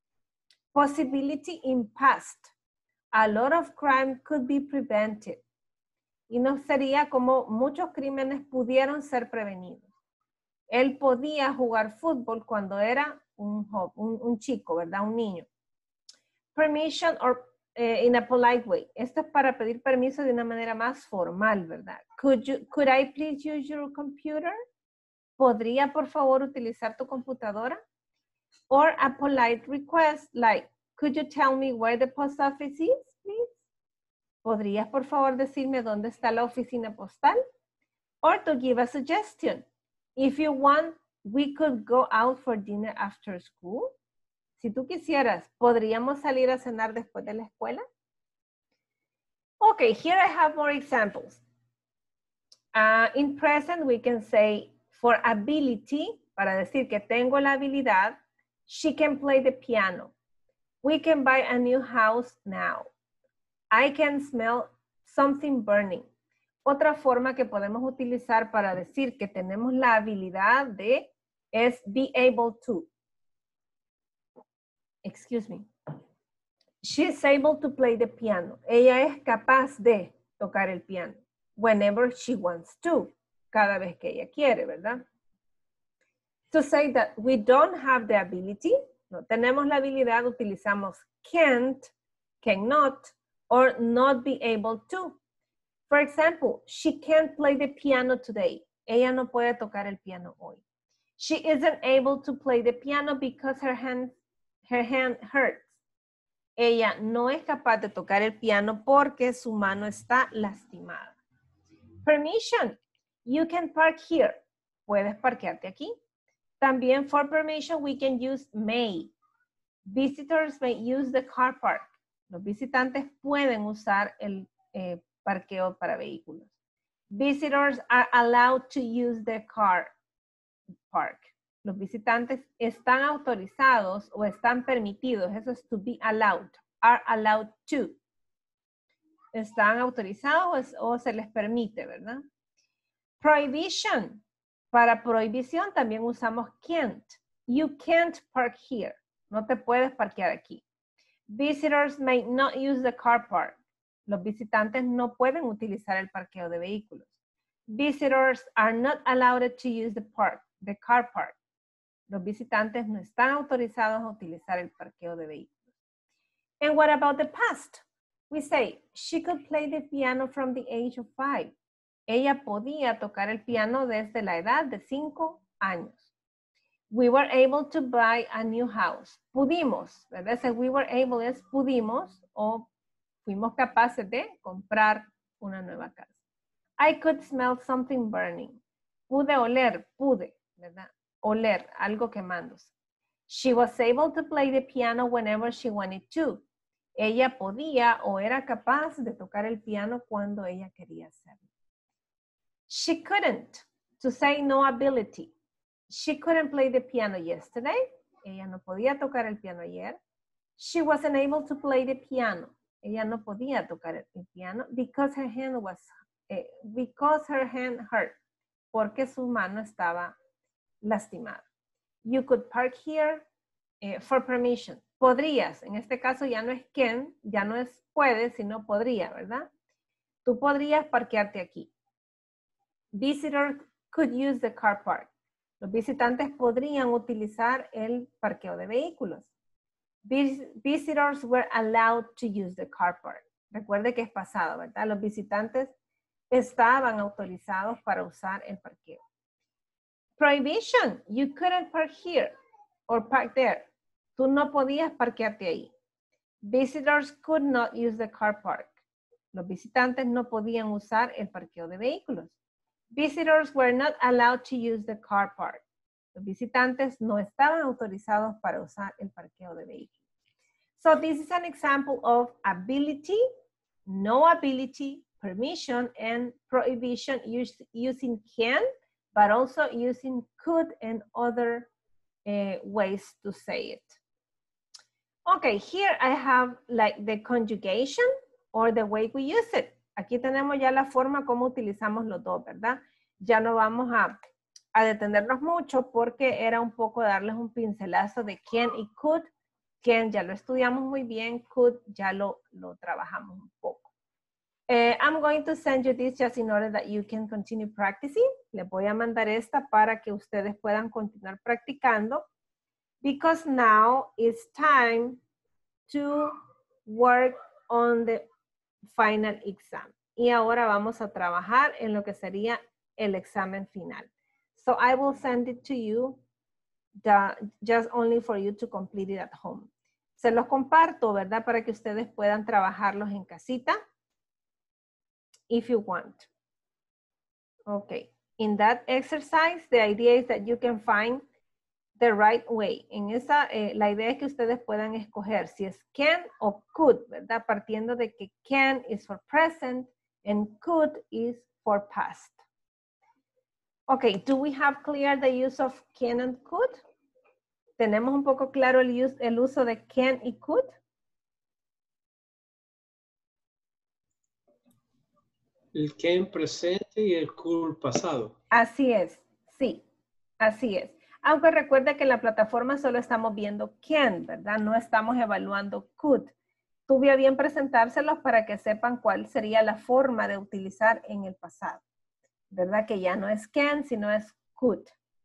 Possibility in past. A lot of crime could be prevented. Y no sería como muchos crímenes pudieron ser prevenidos. Él podía jugar fútbol cuando era un, un, un chico, ¿verdad? Un niño. Permission or uh, in a polite way. Esto es para pedir permiso de una manera más formal, ¿verdad? Could you, could I please use your computer? ¿Podría, por favor, utilizar tu computadora? Or a polite request like, could you tell me where the post office is, please? ¿Podrías, por favor, decirme dónde está la oficina postal? Or to give a suggestion. If you want, we could go out for dinner after school. Si tú quisieras, ¿podríamos salir a cenar después de la escuela? Okay, here I have more examples. Uh, in present, we can say, for ability, para decir que tengo la habilidad, she can play the piano. We can buy a new house now. I can smell something burning. Otra forma que podemos utilizar para decir que tenemos la habilidad de es be able to. Excuse me. She's able to play the piano. Ella es capaz de tocar el piano. Whenever she wants to. Cada vez que ella quiere, ¿verdad? To say that we don't have the ability, no tenemos la habilidad, utilizamos can't, cannot, or not be able to. For example, she can't play the piano today. Ella no puede tocar el piano hoy. She isn't able to play the piano because her hand, her hand hurts. Ella no es capaz de tocar el piano porque su mano está lastimada. Permission. You can park here. Puedes parquearte aquí. También for permission we can use may. Visitors may use the car park. Los visitantes pueden usar el eh, parqueo para vehículos. Visitors are allowed to use the car park. Los visitantes están autorizados o están permitidos. Eso es to be allowed. Are allowed to. Están autorizados o se les permite, ¿verdad? Prohibition. Para prohibición también usamos can't. You can't park here. No te puedes parquear aquí. Visitors may not use the car park. Los visitantes no pueden utilizar el parqueo de vehículos. Visitors are not allowed to use the park, the car park. Los visitantes no están autorizados a utilizar el parqueo de vehículos. And what about the past? We say, she could play the piano from the age of five. Ella podía tocar el piano desde la edad de cinco años. We were able to buy a new house. Pudimos, ¿verdad? Ese we were able es pudimos o fuimos capaces de comprar una nueva casa. I could smell something burning. Pude oler, pude, ¿verdad? Oler, algo quemándose. She was able to play the piano whenever she wanted to. Ella podía o era capaz de tocar el piano cuando ella quería hacerlo. She couldn't, to say no ability. She couldn't play the piano yesterday. Ella no podía tocar el piano ayer. She wasn't able to play the piano. Ella no podía tocar el piano because her hand was, eh, because her hand hurt. Porque su mano estaba lastimada. You could park here. eh, for permission. Podrías, en este caso ya no es can, ya no es puede, sino podría, ¿verdad? Tú podrías parquearte aquí. Visitors could use the car park. Los visitantes podrían utilizar el parqueo de vehículos. Vis visitors were allowed to use the car park. Recuerde que es pasado, ¿verdad? Los visitantes estaban autorizados para usar el parqueo. Prohibition, you couldn't park here or park there. Tú no podías parquearte ahí. Visitors could not use the car park. Los visitantes no podían usar el parqueo de vehículos. Visitors were not allowed to use the car park. Los visitantes no estaban autorizados para usar el parqueo de vehículos. So this is an example of ability, no ability, permission, and prohibition use, using can, but also using could and other uh, ways to say it. Okay, here I have like the conjugation or the way we use it. Aquí tenemos ya la forma como utilizamos los dos, ¿verdad? Ya no vamos a, a detenernos mucho porque era un poco darles un pincelazo de can y could. Can ya lo estudiamos muy bien, could ya lo, lo trabajamos un poco. Uh, I'm going to send you this just in order that you can continue practicing. Les voy a mandar esta para que ustedes puedan continuar practicando. Because now it's time to work on the final exam. Y ahora vamos a trabajar en lo que sería el examen final. So I will send it to you the, just only for you to complete it at home. Se los comparto, ¿verdad? Para que ustedes puedan trabajarlos en casita. If you want. Okay. In that exercise, the idea is that you can find the right way. En esa, eh, la idea es que ustedes puedan escoger si es can o could, ¿verdad? Partiendo de que can is for present and could is for past. Okay, do we have clear the use of can and could? ¿Tenemos un poco claro el, use, el uso de can y could? El can presente y el could pasado. Así es, sí, así es. Aunque recuerde que en la plataforma solo estamos viendo can, ¿verdad? No estamos evaluando could. Tuve a bien presentárselos para que sepan cuál sería la forma de utilizar en el pasado. ¿Verdad? Que ya no es can, sino es could.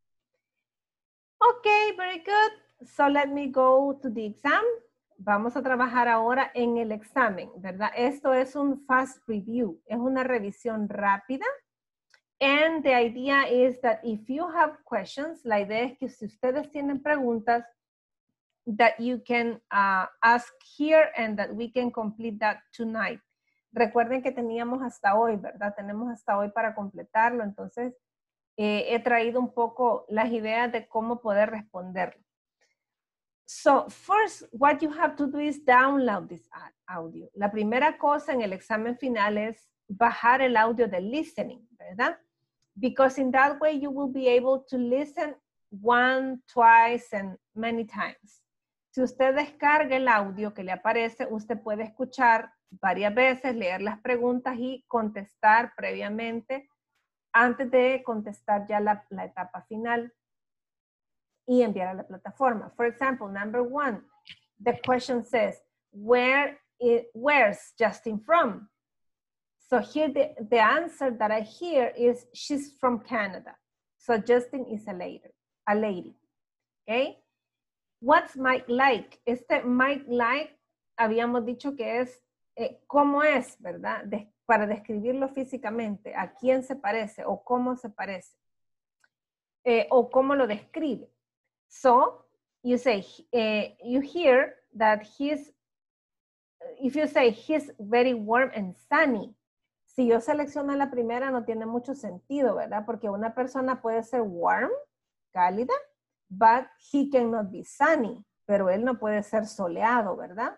Ok, very good. So let me go to the exam. Vamos a trabajar ahora en el examen, ¿verdad? Esto es un fast review. Es una revisión rápida. And the idea is that if you have questions, la idea es que si ustedes tienen preguntas, that you can uh, ask here and that we can complete that tonight. Recuerden que teníamos hasta hoy, ¿verdad? Tenemos hasta hoy para completarlo. Entonces, eh, he traído un poco las ideas de cómo poder responderlo. So, first, what you have to do is download this audio. La primera cosa en el examen final es bajar el audio de listening, ¿verdad? Because in that way you will be able to listen one, twice, and many times. Si usted descarga el audio que le aparece, usted puede escuchar varias veces, leer las preguntas y contestar previamente antes de contestar ya la, la etapa final y enviar a la plataforma. For example, number one, the question says, where is, where's Justin from? So here the, the answer that I hear is she's from Canada. So Justin is a lady. A lady. Okay? What's Mike like? Este Mike like, habíamos dicho que es eh, cómo es, ¿verdad? De, para describirlo físicamente, a quién se parece o cómo se parece. Eh, o cómo lo describe. So, you say, uh, you hear that he's, if you say he's very warm and sunny, si yo selecciono la primera no tiene mucho sentido, ¿verdad? Porque una persona puede ser warm, cálida, but he cannot be sunny, pero él no puede ser soleado, ¿verdad?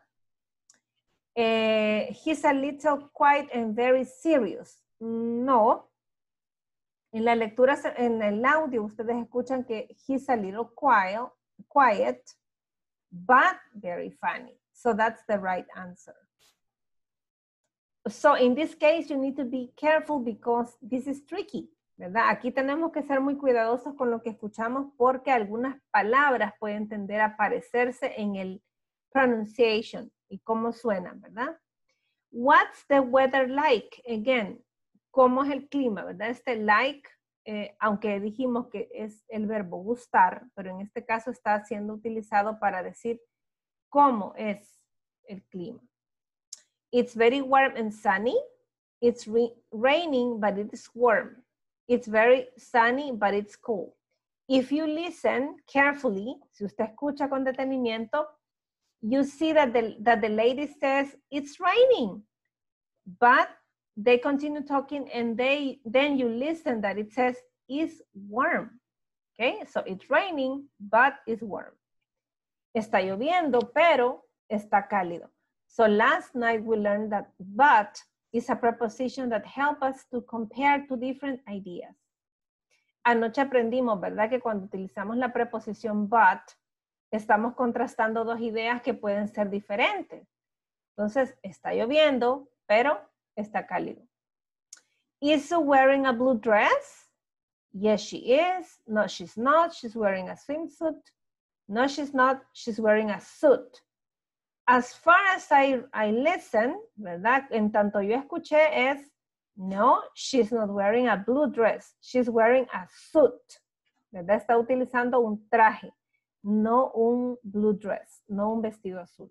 Uh, he's a little quiet and very serious. No. En la lectura, en el audio, ustedes escuchan que he's a little quiet, quiet, but very funny. So that's the right answer. So in this case, you need to be careful because this is tricky. ¿verdad? Aquí tenemos que ser muy cuidadosos con lo que escuchamos porque algunas palabras pueden tender a parecerse en el pronunciation y cómo suenan, ¿verdad? What's the weather like? Again, ¿cómo es el clima, verdad? Este like, eh, aunque dijimos que es el verbo gustar, pero en este caso está siendo utilizado para decir cómo es el clima. It's very warm and sunny. It's raining, but it's warm. It's very sunny, but it's cool. If you listen carefully, si usted escucha con detenimiento, you see that the, that the lady says, it's raining. But they continue talking and they then you listen that it says, it's warm. Okay, so it's raining, but it's warm. Está lloviendo, pero está cálido. So last night we learned that but is a preposition that helps us to compare two different ideas. Anoche aprendimos, ¿verdad? Que cuando utilizamos la preposición but, estamos contrastando dos ideas que pueden ser diferentes. Entonces, está lloviendo, pero está cálido. Is she wearing a blue dress? Yes, she is. No, she's not. She's wearing a swimsuit. No, she's not. She's wearing a suit. As far as I, I listen, ¿verdad? En tanto yo escuché es, no, she's not wearing a blue dress. She's wearing a suit. ¿Verdad? Está utilizando un traje, no un blue dress, no un vestido azul.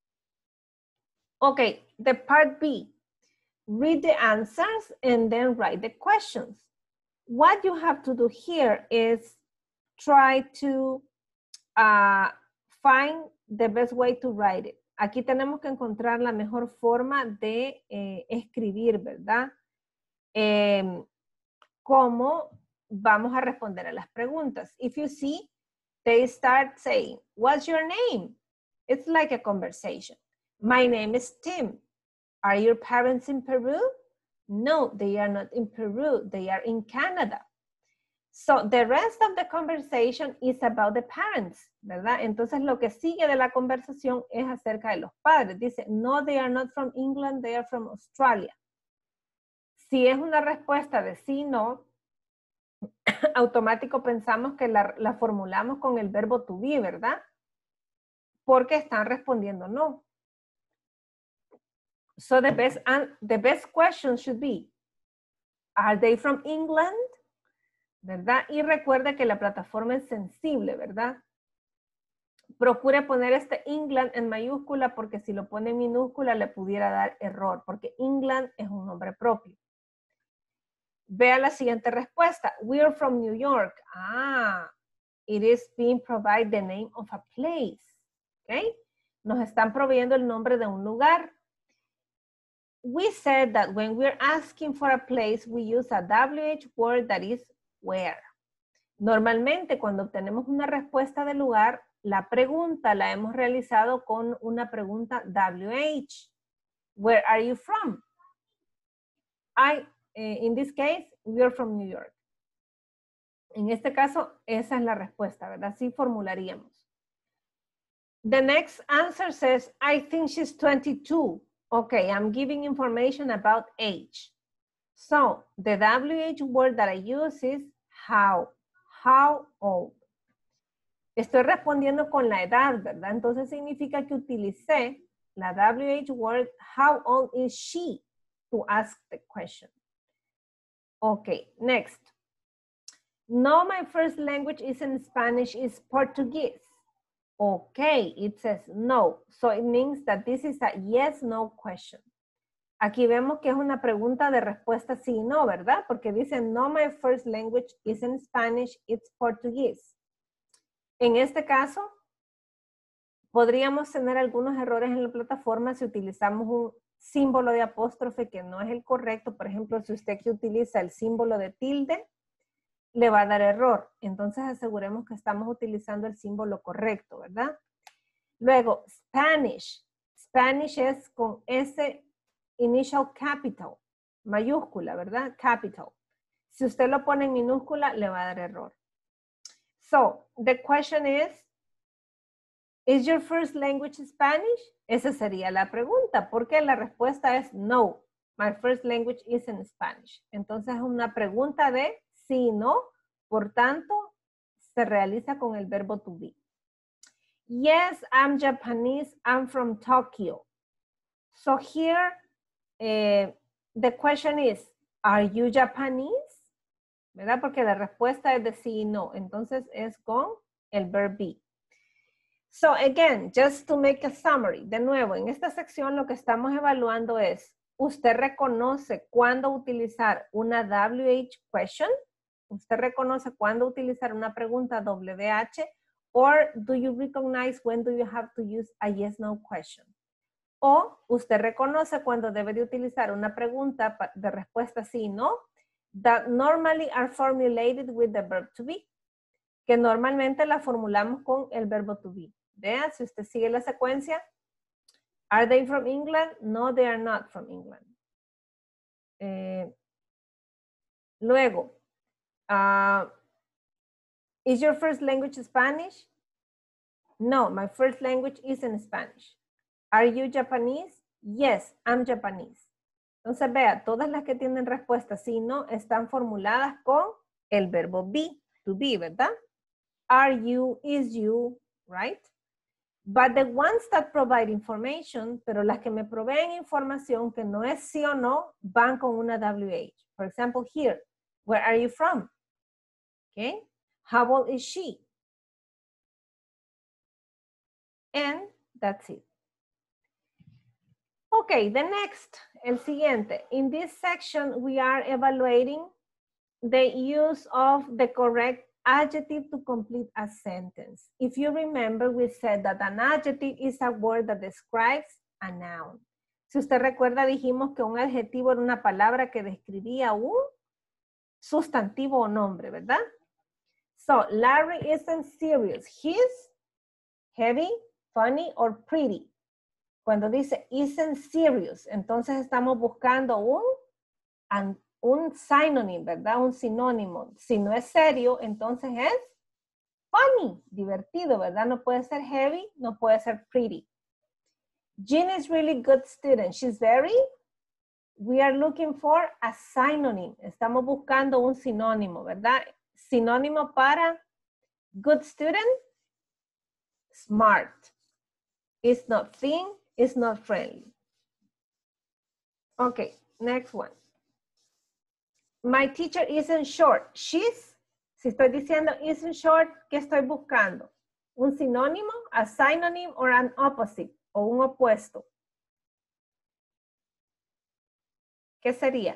Okay, the part B. Read the answers and then write the questions. What you have to do here is try to uh, find the best way to write it. Aquí tenemos que encontrar la mejor forma de eh, escribir, ¿verdad? Eh, ¿Cómo vamos a responder a las preguntas? If you see, they start saying, what's your name? It's like a conversation. My name is Tim. Are your parents in Peru? No, they are not in Peru. They are in Canada. So the rest of the conversation is about the parents, ¿verdad? Entonces lo que sigue de la conversación es acerca de los padres. Dice, no, they are not from England, they are from Australia. Si es una respuesta de sí, no, automático pensamos que la, la formulamos con el verbo to be, ¿verdad? Porque están respondiendo no. So the best, the best question should be, are they from England? ¿Verdad? Y recuerde que la plataforma es sensible, ¿verdad? Procure poner este England en mayúscula porque si lo pone en minúscula le pudiera dar error, porque England es un nombre propio. Vea la siguiente respuesta. We're from New York. Ah, it is being provided the name of a place. ¿Ok? Nos están proveyendo el nombre de un lugar. We said that when we're asking for a place, we use a W H word that is where. Normalmente cuando obtenemos una respuesta de lugar, la pregunta la hemos realizado con una pregunta W H. Where are you from? I, in this case, we are from New York. En este caso, esa es la respuesta, ¿verdad? Así formularíamos. The next answer says, I think she's twenty-two. Okay, I'm giving information about age. So, the W H word that I use is how. How old. Estoy respondiendo con la edad, ¿verdad? Entonces significa que utilicé la W H word, how old is she, to ask the question. Okay, next. No, my first language isn't Spanish, it's Portuguese. Okay, it says no. So it means that this is a yes, no question. Aquí vemos que es una pregunta de respuesta sí y no, ¿verdad? Porque dice, no, my first language isn't Spanish, it's Portuguese. En este caso, podríamos tener algunos errores en la plataforma si utilizamos un símbolo de apóstrofe que no es el correcto. Por ejemplo, si usted aquí utiliza el símbolo de tilde, le va a dar error. Entonces aseguremos que estamos utilizando el símbolo correcto, ¿verdad? Luego, Spanish. Spanish es con S initial capital, mayúscula, ¿verdad? Capital. Si usted lo pone en minúscula, le va a dar error. So, the question is, is your first language Spanish? Esa sería la pregunta, porque la respuesta es no. My first language isn't Spanish. Entonces es una pregunta de sí y no, por tanto, se realiza con el verbo to be. Yes, I'm Japanese, I'm from Tokyo. So here, uh, the question is, are you Japanese? ¿Verdad? Porque la respuesta es de sí y no. Entonces es con el verbo be. So again, just to make a summary, de nuevo, en esta sección lo que estamos evaluando es, ¿usted reconoce cuándo utilizar una W H question? ¿Usted reconoce cuándo utilizar una pregunta W H? Or do you recognize when do you have to use a yes, no question? O usted reconoce cuando debe de utilizar una pregunta de respuesta sí y no, that normally are formulated with the verb to be, que normalmente la formulamos con el verbo to be. Vea, si usted sigue la secuencia, are they from England? No, they are not from England. Eh, luego, uh, is your first language Spanish? No, my first language isn't Spanish. Are you Japanese? Yes, I'm Japanese. Entonces, vea, todas las que tienen respuesta sí, no, están formuladas con el verbo be, to be, ¿verdad? Are you, is you, right? But the ones that provide information, pero las que me proveen información que no es sí o no, van con una W H. For example, here, where are you from? Okay. How old is she? And that's it. Okay, the next, el siguiente. In this section, we are evaluating the use of the correct adjective to complete a sentence. If you remember, we said that an adjective is a word that describes a noun. Si usted recuerda, dijimos que un adjetivo era una palabra que describía un sustantivo o nombre, ¿verdad? So, Larry isn't serious. He's heavy, funny, or pretty. Cuando dice isn't serious, entonces estamos buscando un, un synonym, ¿verdad? Un sinónimo. Si no es serio, entonces es funny, divertido, ¿verdad? No puede ser heavy, no puede ser pretty. Jean is really good student. She's very, we are looking for a synonym. Estamos buscando un sinónimo, ¿verdad? Sinónimo para good student, smart. It's not thin, it's not friendly. Okay, next one. My teacher isn't short. She's, si estoy diciendo isn't short, ¿qué estoy buscando? ¿Un sinónimo, a synonym, or an opposite, o un opuesto? ¿Qué sería?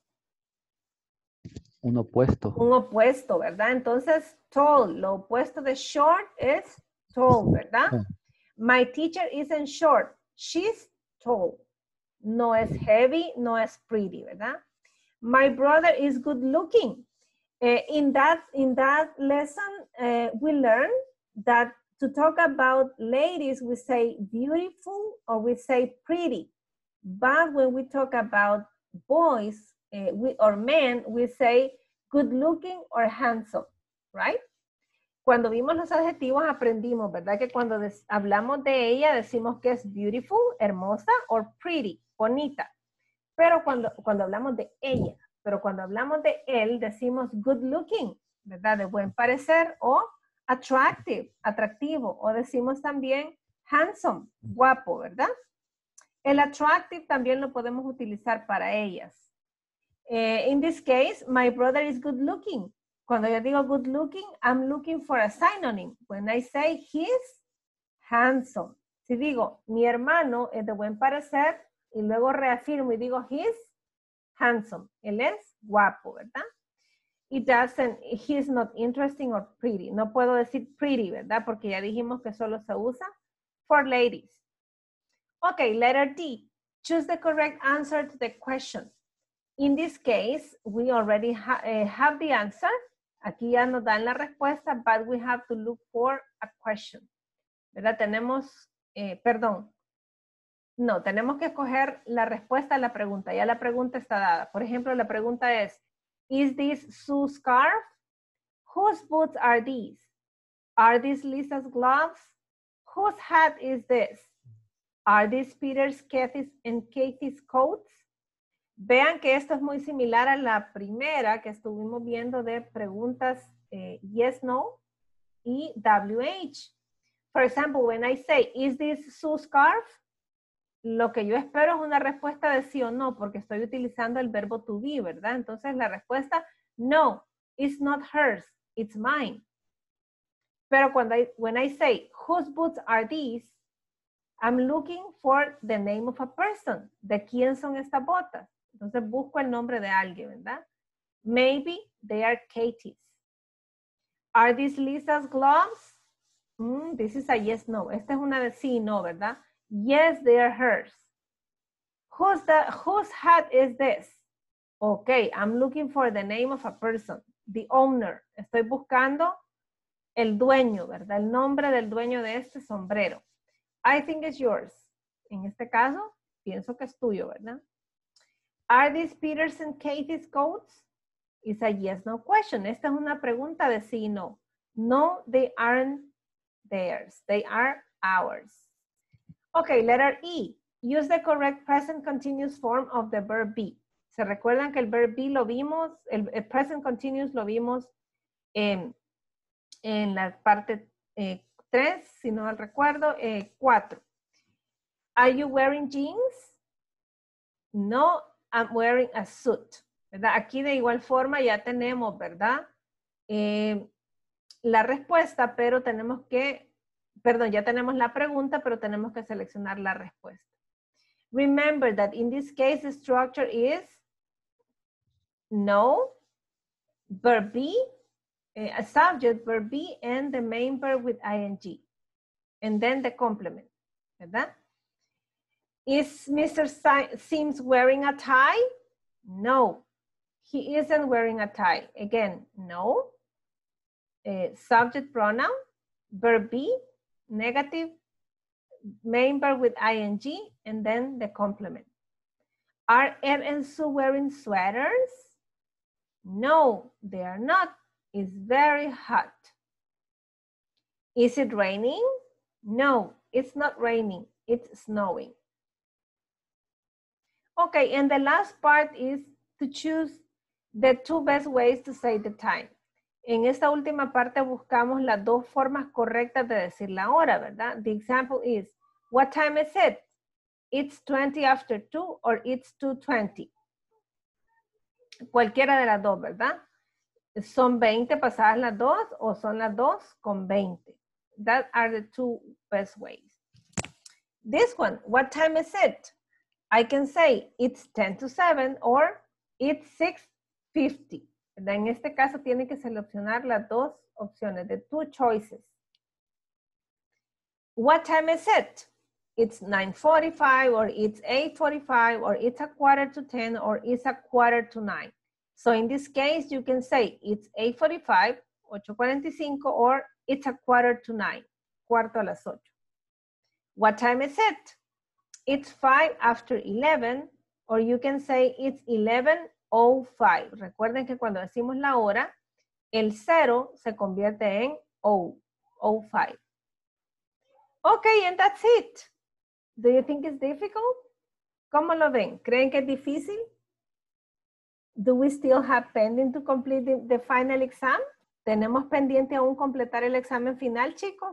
Un opuesto. Un opuesto, ¿verdad? Entonces, tall, lo opuesto de short es tall, ¿verdad? My teacher isn't short. She's tall. No es heavy, no es pretty, ¿verdad? My brother is good looking. Uh, in that, in that lesson, uh, we learned that to talk about ladies, we say beautiful or we say pretty. But when we talk about boys uh, we, or men, we say good looking or handsome, right? Cuando vimos los adjetivos aprendimos, ¿verdad? Que cuando hablamos de ella decimos que es beautiful, hermosa, or pretty, bonita. Pero cuando, cuando hablamos de ella, pero cuando hablamos de él decimos good looking, ¿verdad? De buen parecer, o attractive, atractivo, o decimos también handsome, guapo, ¿verdad? El attractive también lo podemos utilizar para ellas. Uh, in this case, my brother is good looking. Cuando yo digo good looking, I'm looking for a synonym. When I say he's handsome. Si digo, mi hermano es de buen parecer, y luego reafirmo y digo he's handsome. Él es guapo, ¿verdad? It doesn't, he's not interesting or pretty. No puedo decir pretty, ¿verdad? Porque ya dijimos que solo se usa for ladies. Okay, letter D. Choose the correct answer to the question. In this case, we already ha uh, have the answer. Aquí ya nos dan la respuesta, but we have to look for a question. ¿Verdad? Tenemos, eh, perdón. No, tenemos que escoger la respuesta a la pregunta. Ya la pregunta está dada. Por ejemplo, la pregunta es, is this Sue's scarf? Whose boots are these? Are these Lisa's gloves? Whose hat is this? Are these Peter's, Kathy's, and Katie's coats? Vean que esto es muy similar a la primera que estuvimos viendo de preguntas eh, yes, no y W H. For example, when I say, is this Sue's scarf? Lo que yo espero es una respuesta de sí o no, porque estoy utilizando el verbo to be, ¿verdad? Entonces la respuesta, no, it's not hers, it's mine. Pero cuando I, when I say, whose boots are these? I'm looking for the name of a person. ¿De quién son estas botas? Entonces busco el nombre de alguien, ¿verdad? Maybe they are Katie's. Are these Lisa's gloves? Mm, this is a yes, no. Esta es una de sí, no, ¿verdad? Yes, they are hers. Who's the, whose hat is this? Okay, I'm looking for the name of a person. The owner. Estoy buscando el dueño, ¿verdad? El nombre del dueño de este sombrero. I think it's yours. En este caso, pienso que es tuyo, ¿verdad? Are these Peter's and Katie's coats? It's a yes, no question. Esta es una pregunta de sí y no. No, they aren't theirs. They are ours. Okay, letter E. Use the correct present continuous form of the verb be. ¿Se recuerdan que el verb be lo vimos? El, el present continuous lo vimos en, en la parte eh, tres, si no mal recuerdo, eh, cuatro. Are you wearing jeans? No, I'm wearing a suit. ¿Verdad? Aquí de igual forma ya tenemos, ¿verdad? Eh, la respuesta, pero tenemos que, perdón, ya tenemos la pregunta, pero tenemos que seleccionar la respuesta. Remember that in this case, the structure is no, verb be, a subject, verb be, and the main verb with ing. And then the complement, ¿verdad? Is Mister Sims wearing a tie? No, he isn't wearing a tie. Again, no. Uh, subject pronoun, verb be, negative, main verb with ing, and then the complement. Are Ed and Sue wearing sweaters? No, they are not. It's very hot. Is it raining? No, it's not raining. It's snowing. Okay, and the last part is to choose the two best ways to say the time. En esta última parte buscamos las dos formas correctas de decir la hora, ¿verdad? The example is, what time is it? It's twenty after two or it's two twenty. Cualquiera de las dos, ¿verdad? Son veinte pasadas las dos o son las dos con veinte. That are the two best ways. This one, what time is it? I can say it's ten to seven or it's six fifty. En este caso tiene que seleccionar las dos opciones, the two choices. What time is it? It's nine forty-five or it's eight forty-five or it's a quarter to ten or it's a quarter to nine. So in this case, you can say it's eight forty-five, ocho cuarenta y cinco, or it's a quarter to nine, cuarto a las ocho. What time is it? It's five after eleven, or you can say it's eleven oh five. Recuerden que cuando decimos la hora, el cero se convierte en O, oh five. Okay, and that's it. Do you think it's difficult? ¿Cómo lo ven? ¿Creen que es difícil? Do we still have pending to complete the, the final exam? ¿Tenemos pendiente aún completar el examen final, chicos?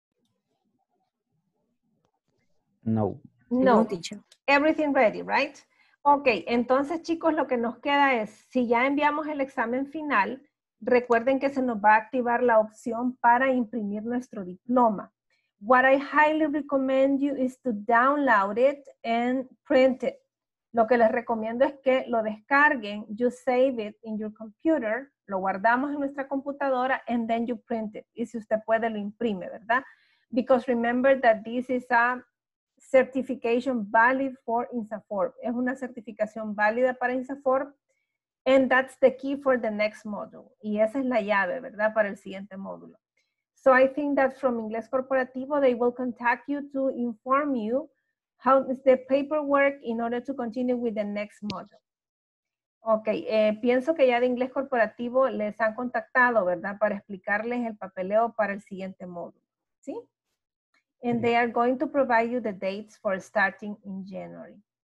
No. No. No, teacher. Everything ready, right? Ok, entonces chicos, lo que nos queda es, si ya enviamos el examen final, recuerden que se nos va a activar la opción para imprimir nuestro diploma. What I highly recommend you is to download it and print it. Lo que les recomiendo es que lo descarguen, you save it in your computer, lo guardamos en nuestra computadora, and then you print it. Y si usted puede, lo imprime, ¿verdad? Because remember that this is a certification valid for INSAFORP. Es una certificación válida para INSAFORP, and that's the key for the next module. Y esa es la llave, ¿verdad? Para el siguiente módulo. So I think that from Inglés Corporativo, they will contact you to inform you how is the paperwork in order to continue with the next module. Ok, eh, pienso que ya de Inglés Corporativo les han contactado, ¿verdad? Para explicarles el papeleo para el siguiente módulo, ¿sí? And they are going to provide you the dates for starting in January.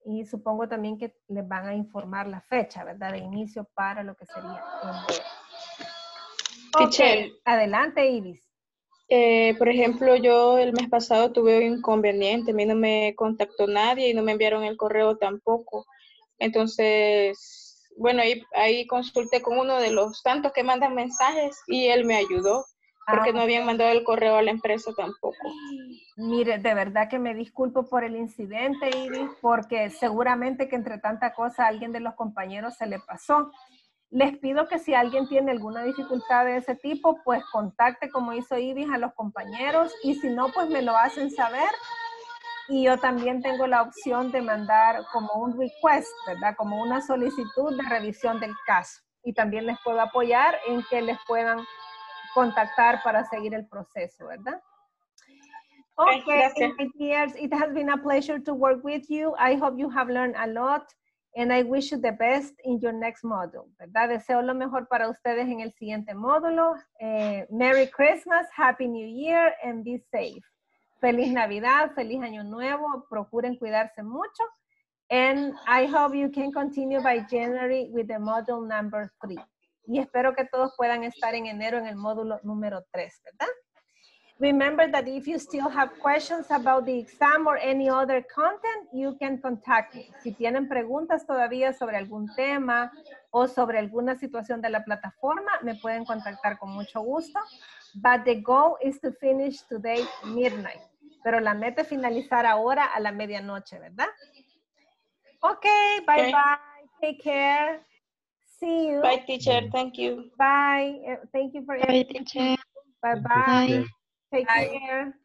Y supongo también que les van a informar la fecha, ¿verdad? De inicio para lo que sería enero. Teacher, Ok, adelante, Iris. eh, por ejemplo, yo el mes pasado tuve un inconveniente, a mí no me contactó nadie y no me enviaron el correo tampoco. Entonces, bueno, ahí, ahí consulté con uno de los tantos que mandan mensajes y él me ayudó, porque Ah, no habían mandado el correo a la empresa tampoco. Mire, de verdad que me disculpo por el incidente, Iris, porque seguramente que entre tanta cosa a alguien de los compañeros se le pasó. Les pido que si alguien tiene alguna dificultad de ese tipo, pues contacte como hizo Iris a los compañeros y si no, pues me lo hacen saber. Y yo también tengo la opción de mandar como un request, ¿verdad? Como una solicitud de revisión del caso. Y también les puedo apoyar en que les puedan contactar para seguir el proceso, ¿verdad? Okay, gracias. my dears, it has been a pleasure to work with you. I hope you have learned a lot and I wish you the best in your next module, ¿verdad? Deseo lo mejor para ustedes en el siguiente módulo. Eh, Merry Christmas, Happy New Year and be safe. Feliz Navidad, feliz Año Nuevo, procuren cuidarse mucho. And I hope you can continue by January with the module number three. Y espero que todos puedan estar en enero en el módulo número tres, ¿verdad? Remember that if you still have questions about the exam or any other content, you can contact me. Si tienen preguntas todavía sobre algún tema o sobre alguna situación de la plataforma, me pueden contactar con mucho gusto. But the goal is to finish today midnight. Pero la meta es finalizar ahora a la medianoche, ¿verdad? Okay, bye Okay. bye. Take care. See you. Bye, teacher. Thank you. Bye. Uh, Thank you for Bye, teacher. Bye bye. Take care.